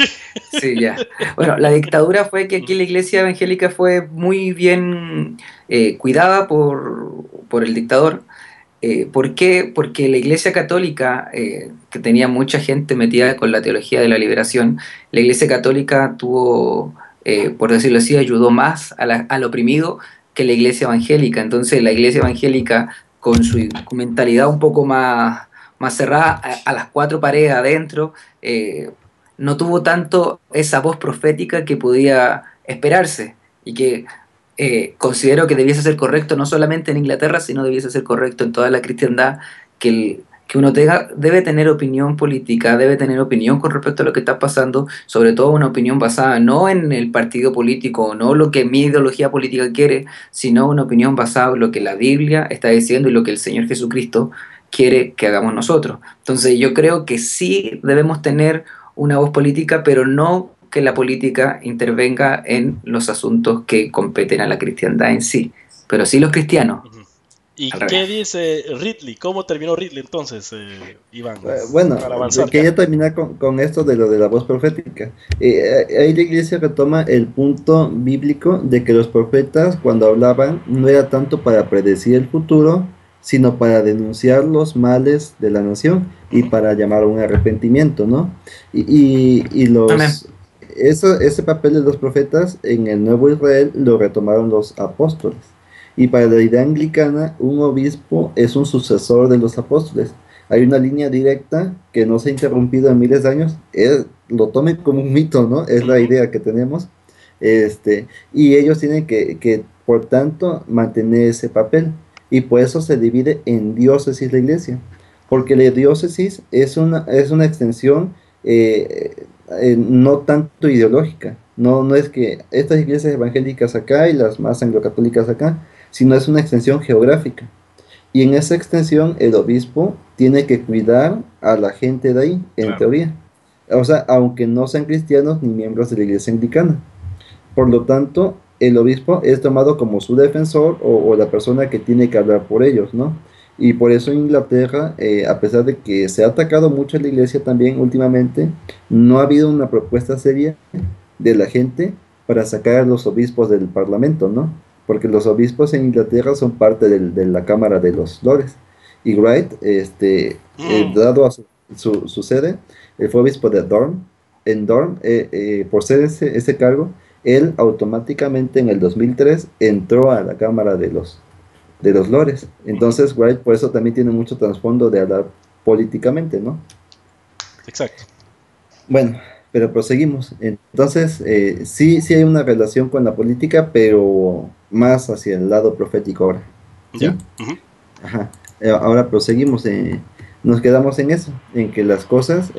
Sí, ya. Bueno, la dictadura fue que aquí Ujú. la iglesia evangélica fue muy bien cuidada por el dictador. ¿Por qué? Porque la iglesia católica, que tenía mucha gente metida con la teología de la liberación, la iglesia católica tuvo, por decirlo así, ayudó más al oprimido que la iglesia evangélica. Entonces la iglesia evangélica, con su mentalidad un poco más cerrada a las cuatro paredes adentro, no tuvo tanto esa voz profética que podía esperarse y que considero que debiese ser correcto no solamente en Inglaterra, sino debiese ser correcto en toda la cristiandad, que uno debe tener opinión política, debe tener opinión con respecto a lo que está pasando, sobre todo una opinión basada no en el partido político, no lo que mi ideología política quiere, sino una opinión basada en lo que la Biblia está diciendo y lo que el Señor Jesucristo quiere que hagamos nosotros. Entonces yo creo que sí debemos tener una voz política, pero no que la política intervenga en los asuntos que competen a la cristiandad en sí, pero sí los cristianos, Ujú. ¿Y al revés. qué dice Ridley? ¿Cómo terminó Ridley entonces, Iván? Bueno, Para avanzar ya. quería terminar con esto de lo de la voz profética. Ahí la iglesia retoma el punto bíblico de que los profetas cuando hablaban no era tanto para predecir el futuro, sino para denunciar los males de la nación y Ujú. para llamar a un arrepentimiento, ¿no? Y Amén. ese papel de los profetas en el nuevo Israel lo retomaron los apóstoles. Y para la idea anglicana, un obispo es un sucesor de los apóstoles. Hay una línea directa que no se ha interrumpido en miles de años. Lo tomen como un mito, ¿no? Es la Ujú. idea que tenemos. Y ellos tienen por tanto, mantener ese papel. Y por eso se divide en diócesis la iglesia. Porque la diócesis es una extensión no tanto ideológica. No es que estas iglesias evangélicas acá y las más anglocatólicas acá, sino es una extensión geográfica. Y en esa extensión el obispo tiene que cuidar a la gente de ahí, en Claro. teoría. O sea, aunque no sean cristianos ni miembros de la iglesia anglicana. Por lo tanto, el obispo es tomado como su defensor o la persona que tiene que hablar por ellos, ¿no? Y por eso en Inglaterra, a pesar de que se ha atacado mucho a la iglesia también últimamente, no ha habido una propuesta seria de la gente para sacar a los obispos del parlamento, ¿no? Porque los obispos en Inglaterra son parte de la Cámara de los Lores. Y Wright, Mm. dado a su sede, él fue obispo de Durham. En Durham, por ser ese cargo, él automáticamente en el 2003 entró a la Cámara de los Lores. Ujú. Entonces, Wright por eso también tiene mucho trasfondo de hablar políticamente, ¿no? Exacto. Bueno, pero proseguimos. Entonces, sí hay una relación con la política, pero más hacia el lado profético ahora. Ya. ¿Sí? Ujú. Ajá. Ahora proseguimos. Nos quedamos en eso, en que las cosas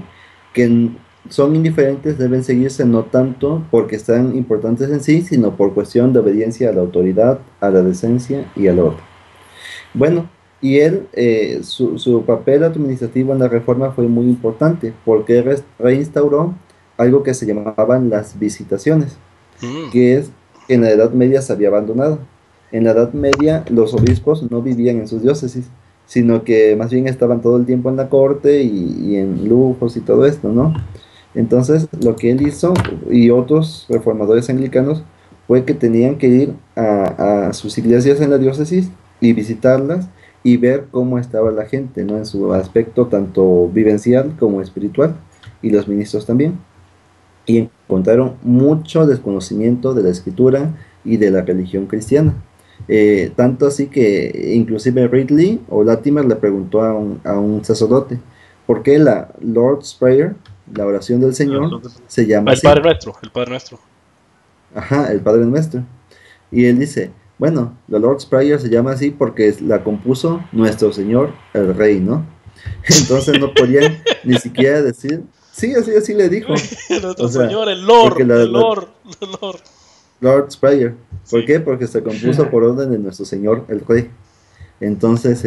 son indiferentes deben seguirse no tanto porque están importantes en sí, sino por cuestión de obediencia a la autoridad, a la decencia y al orden. Bueno, y él, su papel administrativo en la reforma fue muy importante porque reinstauró algo que se llamaban las visitaciones, Mm. que es que en la Edad Media se había abandonado. En la Edad Media los obispos no vivían en sus diócesis, sino que más bien estaban todo el tiempo en la corte y en lujos y todo esto, ¿no? Entonces, lo que él hizo y otros reformadores anglicanos fue que tenían que ir a sus iglesias en la diócesis y visitarlas y ver cómo estaba la gente, ¿no? En su aspecto tanto vivencial como espiritual, y los ministros también. Y encontraron mucho desconocimiento de la escritura, y de la religión cristiana. Tanto así que inclusive Ridley o Latimer le preguntó a un sacerdote, ¿por qué la Lord's Prayer, la oración del Señor, se llama El así? Padre Nuestro, el Padre Nuestro. Ajá, el Padre Nuestro. Y él dice, bueno, la Lord's Prayer se llama así porque la compuso nuestro Señor, el Rey, ¿no? Entonces no podían ni siquiera decir, sí, así le dijo. Nuestro O sea, Señor, el porque Lord, el Lord, el Lord. Lord's Prayer. ¿Por Sí. qué? Porque se compuso por orden de nuestro Señor, el Rey. Entonces,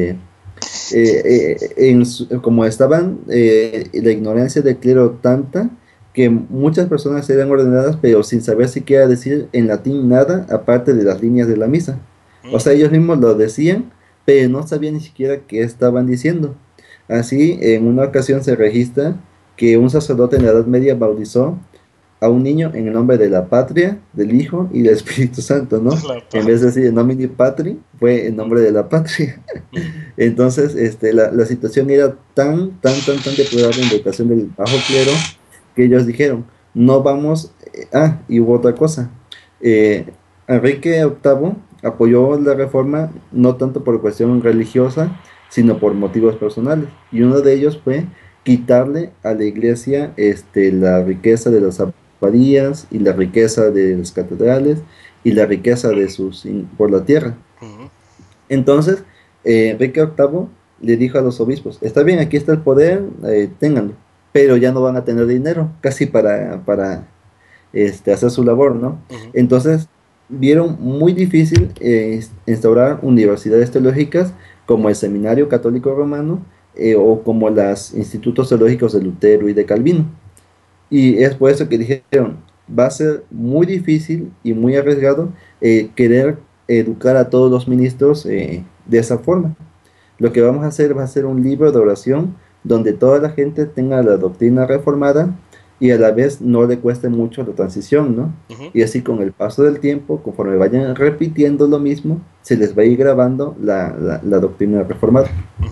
como estaban, la ignorancia del clero tanta, que muchas personas eran ordenadas, pero sin saber siquiera decir en latín nada, aparte de las líneas de la misa. O sea, ellos mismos lo decían, pero no sabían ni siquiera qué estaban diciendo. Así, en una ocasión se registra que un sacerdote en la Edad Media bautizó a un niño en el nombre de la patria, del Hijo y del Espíritu Santo, ¿no? La En vez paz. de decir en nomine patri, fue en nombre de la patria. Entonces, la situación era tan deplorable en la educación del bajo clero, que ellos dijeron, no vamos, y hubo otra cosa. Eh, Enrique VIII apoyó la reforma no tanto por cuestión religiosa, sino por motivos personales. Y uno de ellos fue quitarle a la iglesia la riqueza de las abadías y la riqueza de las catedrales y la riqueza de por la tierra. Entonces, Enrique VIII le dijo a los obispos, está bien, aquí está el poder, ténganlo, pero ya no van a tener dinero, casi para hacer su labor, ¿no? Entonces, vieron muy difícil instaurar universidades teológicas como el Seminario Católico Romano o como los institutos teológicos de Lutero y de Calvino. Y es por eso que dijeron, va a ser muy difícil y muy arriesgado querer educar a todos los ministros de esa forma. Lo que vamos a hacer va a ser un libro de oración donde toda la gente tenga la doctrina reformada y a la vez no le cueste mucho la transición, ¿no? Y así con el paso del tiempo, conforme vayan repitiendo lo mismo, se les va a ir grabando la doctrina reformada.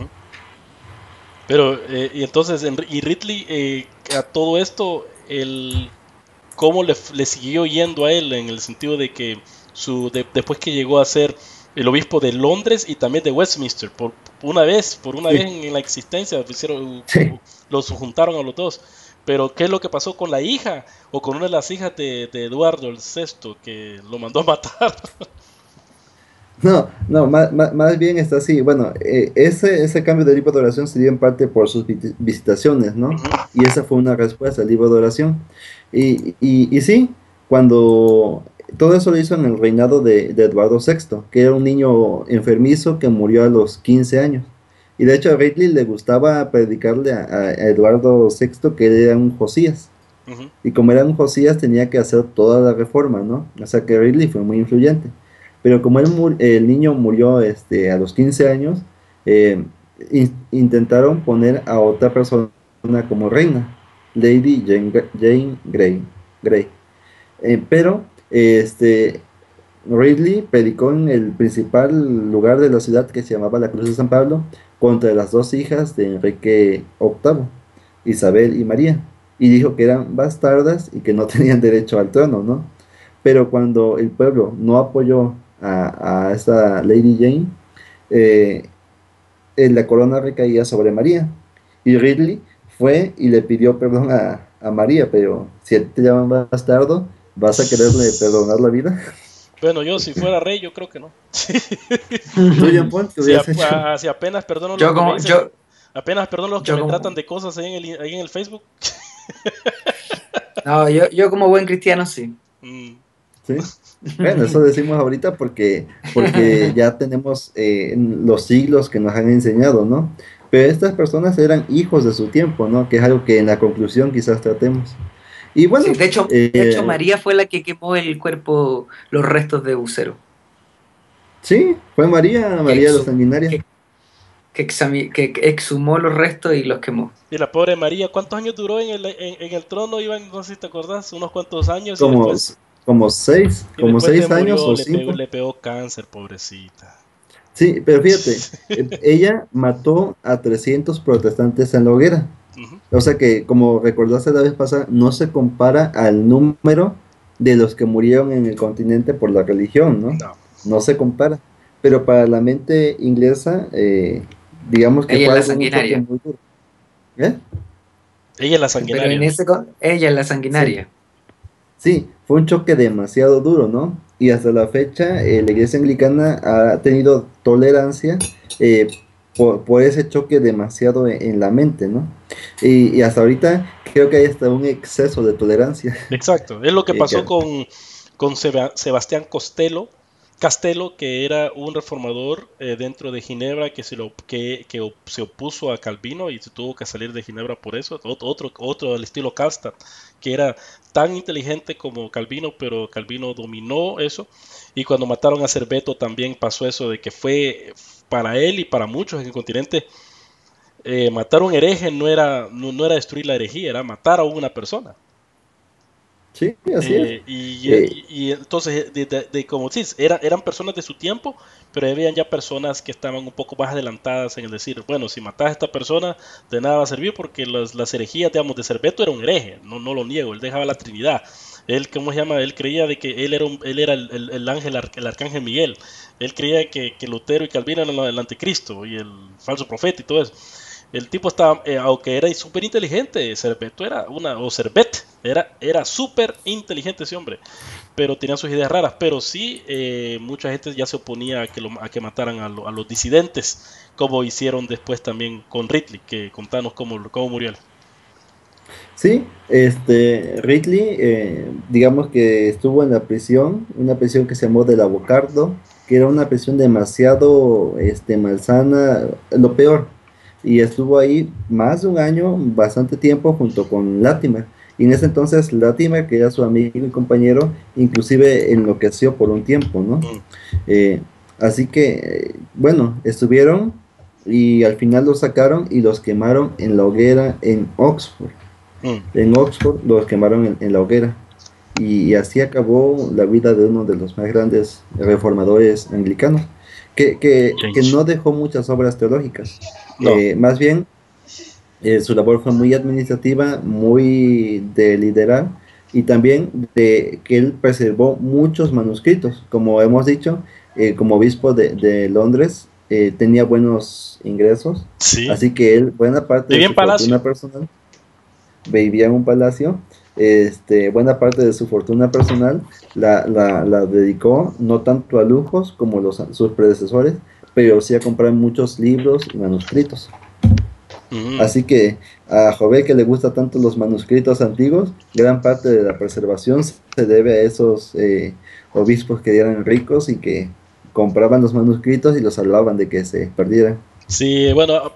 Pero, y entonces, y Ridley, a todo esto, ¿cómo le siguió yendo a él? En el sentido de que después que llegó a ser el obispo de Londres y también de Westminster, por una vez en la existencia, los juntaron a los dos. Pero, ¿qué es lo que pasó con la hija? O con una de las hijas de Eduardo el VI, que lo mandó a matar. No, más bien está así. Bueno, ese cambio de libro de oración se dio en parte por sus visitaciones, ¿no? Y esa fue una respuesta al libro de oración. Y sí, cuando todo eso lo hizo en el reinado de Eduardo VI, que era un niño enfermizo que murió a los 15 años. Y de hecho a Ridley le gustaba predicarle a Eduardo VI que era un Josías. Y como era un Josías tenía que hacer toda la reforma, ¿no? O sea que Ridley fue muy influyente. Pero como el niño murió a los 15 años, intentaron poner a otra persona como reina, Lady Jane Grey. Pero Ridley predicó en el principal lugar de la ciudad que se llamaba la Cruz de San Pablo contra las dos hijas de Enrique VIII, Isabel y María, y dijo que eran bastardas y que no tenían derecho al trono, ¿no? Pero cuando el pueblo no apoyó a esta Lady Jane, la corona recaía sobre María. Y Ridley fue y le pidió perdón a María, pero si te llaman bastardo, ¿vas a quererle perdonar la vida? Bueno, yo si fuera rey, yo creo que no. ¿Tú, Jean Paul, qué hubieras hecho? Si apenas perdono los que me dicen, apenas perdono los que me tratan de cosas ahí en el Facebook. No, yo como buen cristiano sí. ¿Sí? Bueno, eso decimos ahorita porque ya tenemos los siglos que nos han enseñado, ¿no? Pero estas personas eran hijos de su tiempo, ¿no? Que es algo que en la conclusión quizás tratemos. Y bueno, sí, de hecho María fue la que quemó el cuerpo, los restos de Bucero. Sí, fue María la sanguinaria. Que exhumó los restos y los quemó. Y la pobre María, ¿cuántos años duró en el trono, Iván? No sé si te acordás, unos cuantos años. Como 6 años o 5. Le pegó cáncer, pobrecita. Sí, pero fíjate, ella mató a 300 protestantes en la hoguera. O sea que, como recordaste la vez pasada, no se compara al número de los que murieron en el continente por la religión, ¿no? No. No se compara. Pero para la mente inglesa, digamos que Ella es fue la algo, un choque sanguinaria. muy duro. ¿Eh? Ella es la Pero sanguinaria. en ella es la Sí, sanguinaria. sí, fue un choque demasiado duro, ¿no? Y hasta la fecha, la Iglesia Anglicana ha tenido tolerancia eh, por ese choque demasiado en la mente, ¿no? Y hasta ahorita creo que hay hasta un exceso de tolerancia. Exacto, es lo que pasó Que- con Sebastián Castelo, que era un reformador dentro de Ginebra que se opuso a Calvino y se tuvo que salir de Ginebra por eso. Otro del estilo Karlstadt, que era tan inteligente como Calvino, pero Calvino dominó eso. Y cuando mataron a Serveto también pasó eso de que fue para él y para muchos en el continente, matar a un hereje no era destruir la herejía, era matar a una persona. sí, así es. Eh, Y entonces, como decís, eran personas de su tiempo, pero habían ya personas que estaban un poco más adelantadas en el decir, bueno, si matas a esta persona, de nada va a servir porque las herejías, digamos, de Serveto era un hereje, no lo niego, él dejaba la Trinidad. Él, ¿cómo se llama? Él creía de que él era el ángel, el arcángel Miguel. Él creía que Lutero y Calvino eran el anticristo y el falso profeta y todo eso. El tipo estaba, aunque era súper inteligente, Serveto o Servet, era súper inteligente ese hombre, pero tenía sus ideas raras. Pero sí, mucha gente ya se oponía a que mataran a los disidentes, como hicieron después también con Ridley, que contanos cómo murió él. sí, Ridley, digamos que estuvo en la prisión, una prisión que se llamó del Avocardo, que era una prisión demasiado, malsana, lo peor. Y estuvo ahí más de un año, bastante tiempo, junto con Latimer. Y en ese entonces Latimer, que era su amigo y compañero, inclusive enloqueció por un tiempo, ¿no? Mm, Eh, Así que, bueno, estuvieron y al final los sacaron y los quemaron en la hoguera en Oxford. mm. En Oxford los quemaron en la hoguera. Y así acabó la vida de uno de los más grandes reformadores anglicanos, que Change. no dejó muchas obras teológicas. No, Más bien, su labor fue muy administrativa, muy de liderar, y también de que él preservó muchos manuscritos. Como hemos dicho, como obispo de Londres, tenía buenos ingresos, sí, así que él, buena parte de vivía en su Palacio. fortuna personal, vivía en un palacio, buena parte de su fortuna personal la dedicó no tanto a lujos como sus predecesores, pero sí a comprar muchos libros y manuscritos. Mm. Así que a Jové, que le gusta tanto los manuscritos antiguos, gran parte de la preservación se debe a esos obispos que eran ricos y que compraban los manuscritos y los salvaban de que se perdieran. Sí, bueno,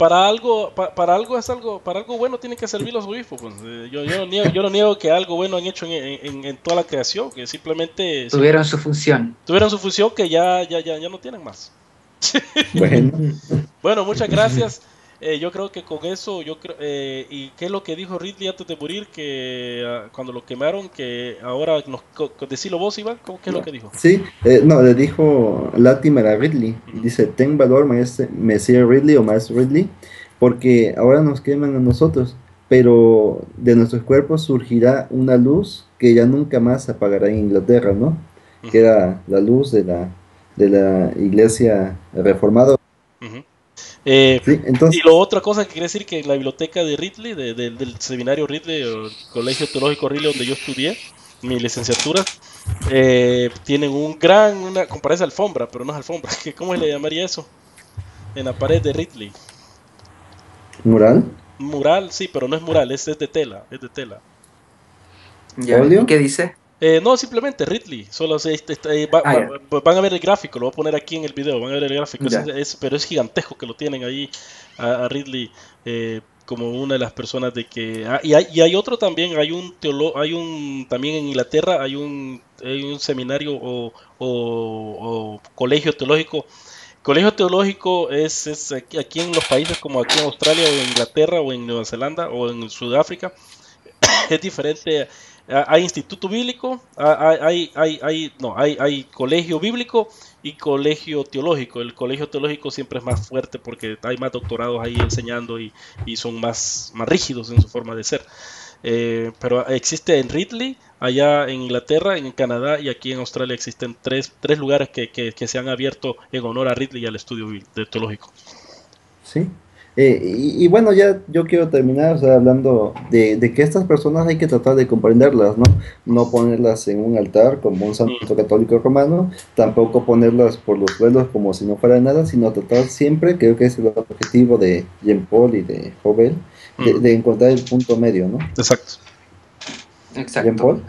para algo bueno tienen que servir los obispos. Pues. Yo no niego que algo bueno han hecho en toda la creación, que simplemente Tuvieron su función. tuvieron su función que ya no tienen más. Bueno, Bueno, muchas gracias. Yo creo que con eso, ¿y qué es lo que dijo Ridley antes de morir? Que cuando lo quemaron, que ahora, decilo vos, Iván, ¿qué es lo que dijo? sí, no, le dijo Latimer a Ridley, Ujú. dice, ten valor, maestro, Mesías Ridley o maestro Ridley, porque ahora nos queman a nosotros, pero de nuestros cuerpos surgirá una luz que ya nunca más se apagará en Inglaterra, ¿no? Que Ujú, era la luz de la iglesia reformada. ujú. Sí, Y entonces, lo otra cosa que quiere decir que en la biblioteca de Ridley, del seminario Ridley, o el Colegio Teológico Ridley, donde yo estudié mi licenciatura, tienen parece alfombra, pero no es alfombra, ¿cómo se le llamaría eso? En la pared de Ridley. mural, Mural, sí, pero no es mural, es de tela, es de tela. ¿Ya? ¿Y óleo, qué dice? No, simplemente Ridley. Solo Ah, ya. van a ver el gráfico, lo voy a poner aquí en el video. Van a ver el gráfico. Ya. Pero es gigantesco que lo tienen ahí a Ridley como una de las personas de que. Y hay otro también. También en Inglaterra hay un seminario o colegio teológico. Colegio teológico es aquí en los países como aquí en Australia o en Inglaterra o en Nueva Zelanda o en Sudáfrica es diferente. Hay instituto bíblico, no, hay colegio bíblico y colegio teológico. El colegio teológico siempre es más fuerte porque hay más doctorados ahí enseñando y son más rígidos en su forma de ser. pero existe en Ridley, allá en Inglaterra, en Canadá y aquí en Australia existen tres lugares que se han abierto en honor a Ridley y al estudio teológico. Sí. Y bueno, ya yo quiero terminar, o sea, hablando de que estas personas hay que tratar de comprenderlas, ¿no? No ponerlas en un altar como un santo católico romano, tampoco ponerlas por los suelos como si no fuera nada, sino tratar siempre, creo que es el objetivo de Jean Paul y de Jovel, de encontrar el punto medio, ¿no? Exacto. Jean Exacto. Paul.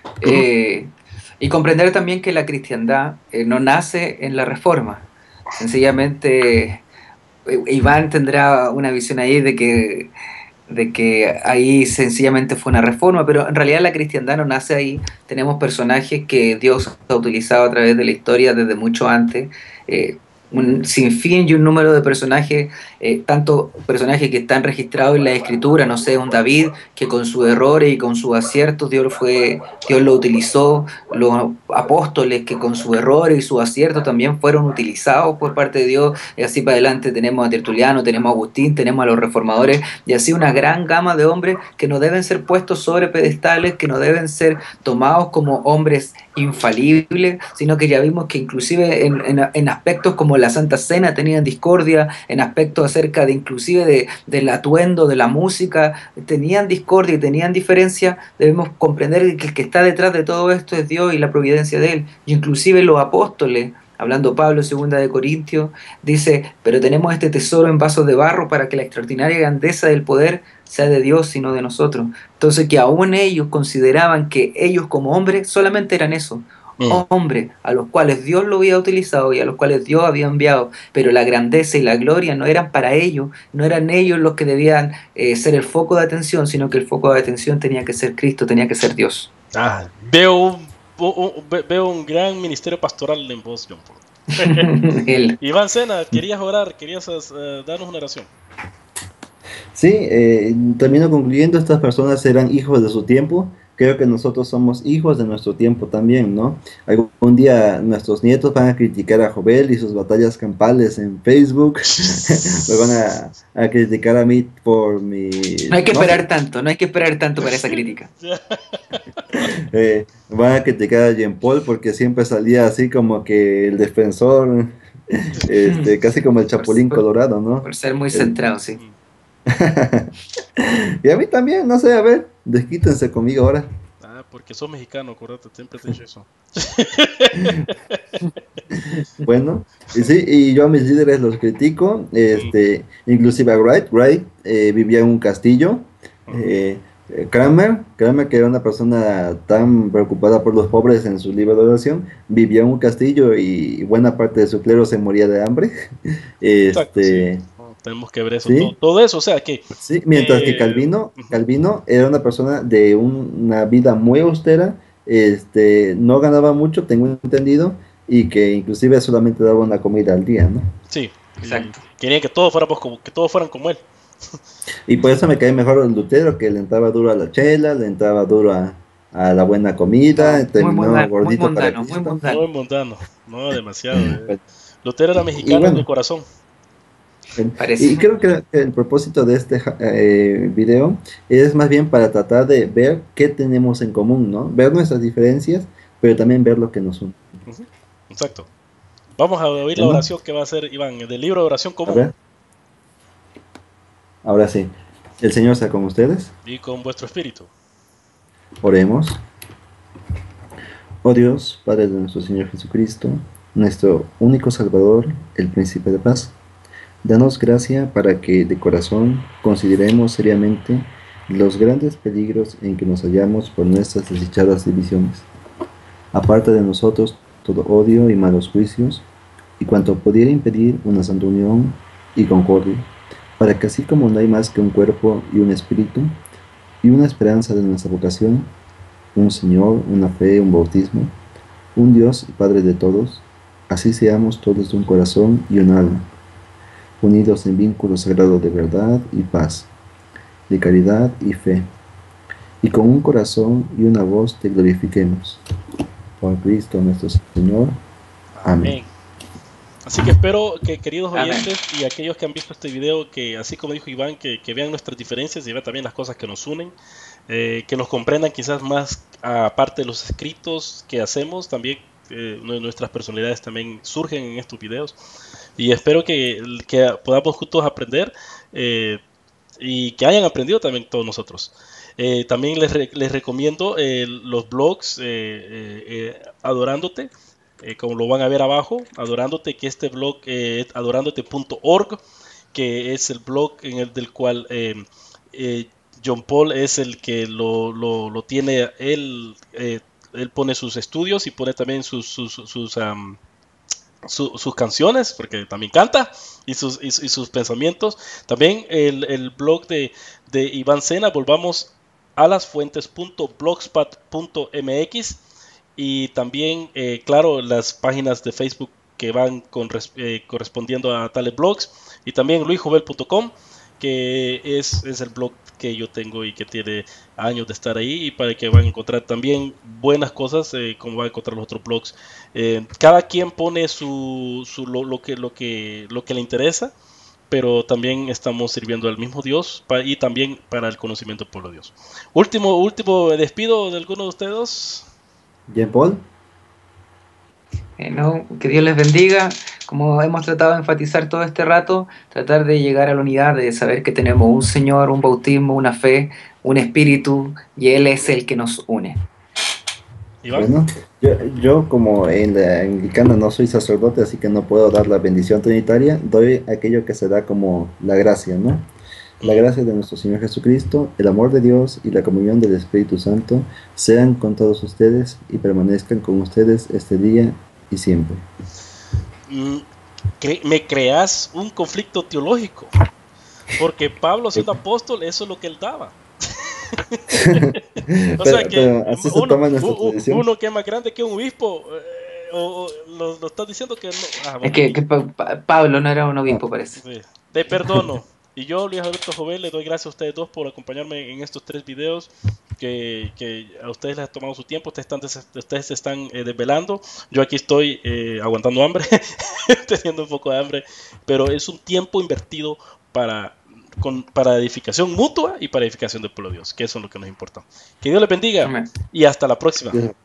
Y comprender también que la cristiandad no nace en la Reforma. Sencillamente, Iván tendrá una visión ahí de que ahí sencillamente fue una reforma, pero en realidad la cristiandad no nace ahí. Tenemos personajes que Dios ha utilizado a través de la historia desde mucho antes. Un sinfín y un número de personajes, tanto personajes que están registrados en la escritura, no sé, un David que con sus errores y con sus aciertos Dios lo utilizó, los apóstoles que con sus errores y sus aciertos también fueron utilizados por parte de Dios, y así para adelante tenemos a Tertuliano, tenemos a Agustín, tenemos a los reformadores, y así una gran gama de hombres que no deben ser puestos sobre pedestales, que no deben ser tomados como hombres infalibles, sino que ya vimos que inclusive en aspectos como la Santa Cena tenían discordia, en aspectos acerca de inclusive del atuendo, de la música, tenían discordia y tenían diferencia. Debemos comprender que el que está detrás de todo esto es Dios y la providencia de Él, y inclusive los apóstoles. Hablando Pablo, segunda de Corintios, dice, pero tenemos este tesoro en vasos de barro para que la extraordinaria grandeza del poder sea de Dios y no de nosotros. Entonces que aún ellos consideraban que ellos como hombres solamente eran eso, hombres a los cuales Dios lo había utilizado y a los cuales Dios había enviado, pero la grandeza y la gloria no eran para ellos, no eran ellos los que debían ser el foco de atención, sino que el foco de atención tenía que ser Cristo, tenía que ser Dios. Veo un gran ministerio pastoral en vos, John Paul. Iván Sena, querías orar, querías darnos una oración. Sí, termino concluyendo, estas personas eran hijos de su tiempo. Creo que nosotros somos hijos de nuestro tiempo también, ¿no? Algún día nuestros nietos van a criticar a Jovel y sus batallas campales en Facebook. Me van a criticar a mí por mi... No hay que esperar tanto, no hay que esperar tanto para esa crítica. Van a criticar a Jean Paul porque siempre salía así como que el defensor, casi como el Chapulín Colorado, ¿no? Por ser muy centrado, sí. Y a mí también, no sé, a ver, desquítense conmigo ahora. Porque sos mexicano, acuérdate, siempre te he dicho eso. Bueno, y sí, y yo a mis líderes los critico, inclusive a Wright vivía en un castillo, Kramer, que era una persona tan preocupada por los pobres en su libro de oración, vivía en un castillo y buena parte de su clero se moría de hambre. Exacto, sí. Tenemos que ver eso, ¿sí? Todo eso, o sea que... Sí, mientras que Calvino era una persona de una vida muy austera, no ganaba mucho, tengo entendido, y que inclusive solamente daba una comida al día, ¿no? Sí, exacto. Querían que todos fueran como él. Y por eso me cae mejor el Lutero, que le entraba duro a la chela, le entraba duro a la buena comida, terminó gordito para Cristo. Muy mundano, no demasiado. Lutero era mexicano de corazón. Y creo que el propósito de este video es más bien para tratar de ver qué tenemos en común, ¿no? Ver nuestras diferencias, pero también ver lo que nos une. Exacto. Vamos a oír la oración que va a hacer Iván, del libro de oración común. Ahora sí. El Señor sea con ustedes. Y con vuestro espíritu. Oremos. Oh Dios, Padre de nuestro Señor Jesucristo, nuestro único Salvador, el Príncipe de Paz. Danos gracia para que de corazón consideremos seriamente los grandes peligros en que nos hallamos por nuestras desdichadas divisiones. Aparta de nosotros todo odio y malos juicios, y cuanto pudiera impedir una santa unión y concordia, para que así como no hay más que un cuerpo y un espíritu, y una esperanza de nuestra vocación, un Señor, una fe, un bautismo, un Dios y Padre de todos, así seamos todos de un corazón y un alma, unidos en vínculo sagrado de verdad y paz, de caridad y fe, y con un corazón y una voz te glorifiquemos. Por Cristo nuestro Señor. Amén. Así que espero que, queridos oyentes y aquellos que han visto este video, que así como dijo Iván, que vean nuestras diferencias y vean también las cosas que nos unen. que nos comprendan quizás más, aparte de los escritos que hacemos, también nuestras personalidades también surgen en estos videos. Y espero que podamos juntos aprender, y que hayan aprendido también todos nosotros. También les recomiendo los blogs, Adorándote, como lo van a ver abajo, Adorándote, que este blog es adorándote.org, que es el blog en el del cual John Paul es el que lo tiene él pone sus estudios y pone también sus canciones, porque también canta, y sus pensamientos. También el blog de Iván Sena, volvamos a las fuentes.blogspot.mx, y también, claro, las páginas de Facebook que van correspondiendo a tales blogs, y también luisjovel.com, que es el blog que yo tengo y que tiene años de estar ahí, y para que van a encontrar también buenas cosas, como van a encontrar los otros blogs. Cada quien pone lo que le interesa, pero también estamos sirviendo al mismo Dios, y también para el conocimiento del pueblo de Dios. Último despido de alguno de ustedes. Jean Paul. No, que Dios les bendiga. Como hemos tratado de enfatizar todo este rato, tratar de llegar a la unidad, de saber que tenemos un Señor, un bautismo, una fe, un espíritu, y Él es el que nos une. Iván. Bueno, yo como en la anglicana no soy sacerdote, así que no puedo dar la bendición trinitaria, doy aquello que se da como la gracia, ¿no? La gracia de nuestro Señor Jesucristo, el amor de Dios y la comunión del Espíritu Santo sean con todos ustedes y permanezcan con ustedes este día y siempre. Me creas un conflicto teológico, porque Pablo, siendo apóstol, eso es lo que él daba. O sea que así se toma nuestra tradición. uno que es más grande que un obispo, o lo estás diciendo que no. Es que Pablo no era un obispo, parece. Sí. Te perdono. Y yo, Luis Alberto Jovel, le doy gracias a ustedes dos por acompañarme en estos 3 videos, que a ustedes les ha tomado su tiempo. Ustedes se están desvelando. Yo aquí estoy aguantando hambre, teniendo un poco de hambre, pero es un tiempo invertido para edificación mutua y para edificación del pueblo de Dios, que eso es lo que nos importa. Que Dios les bendiga. Amén. Y hasta la próxima.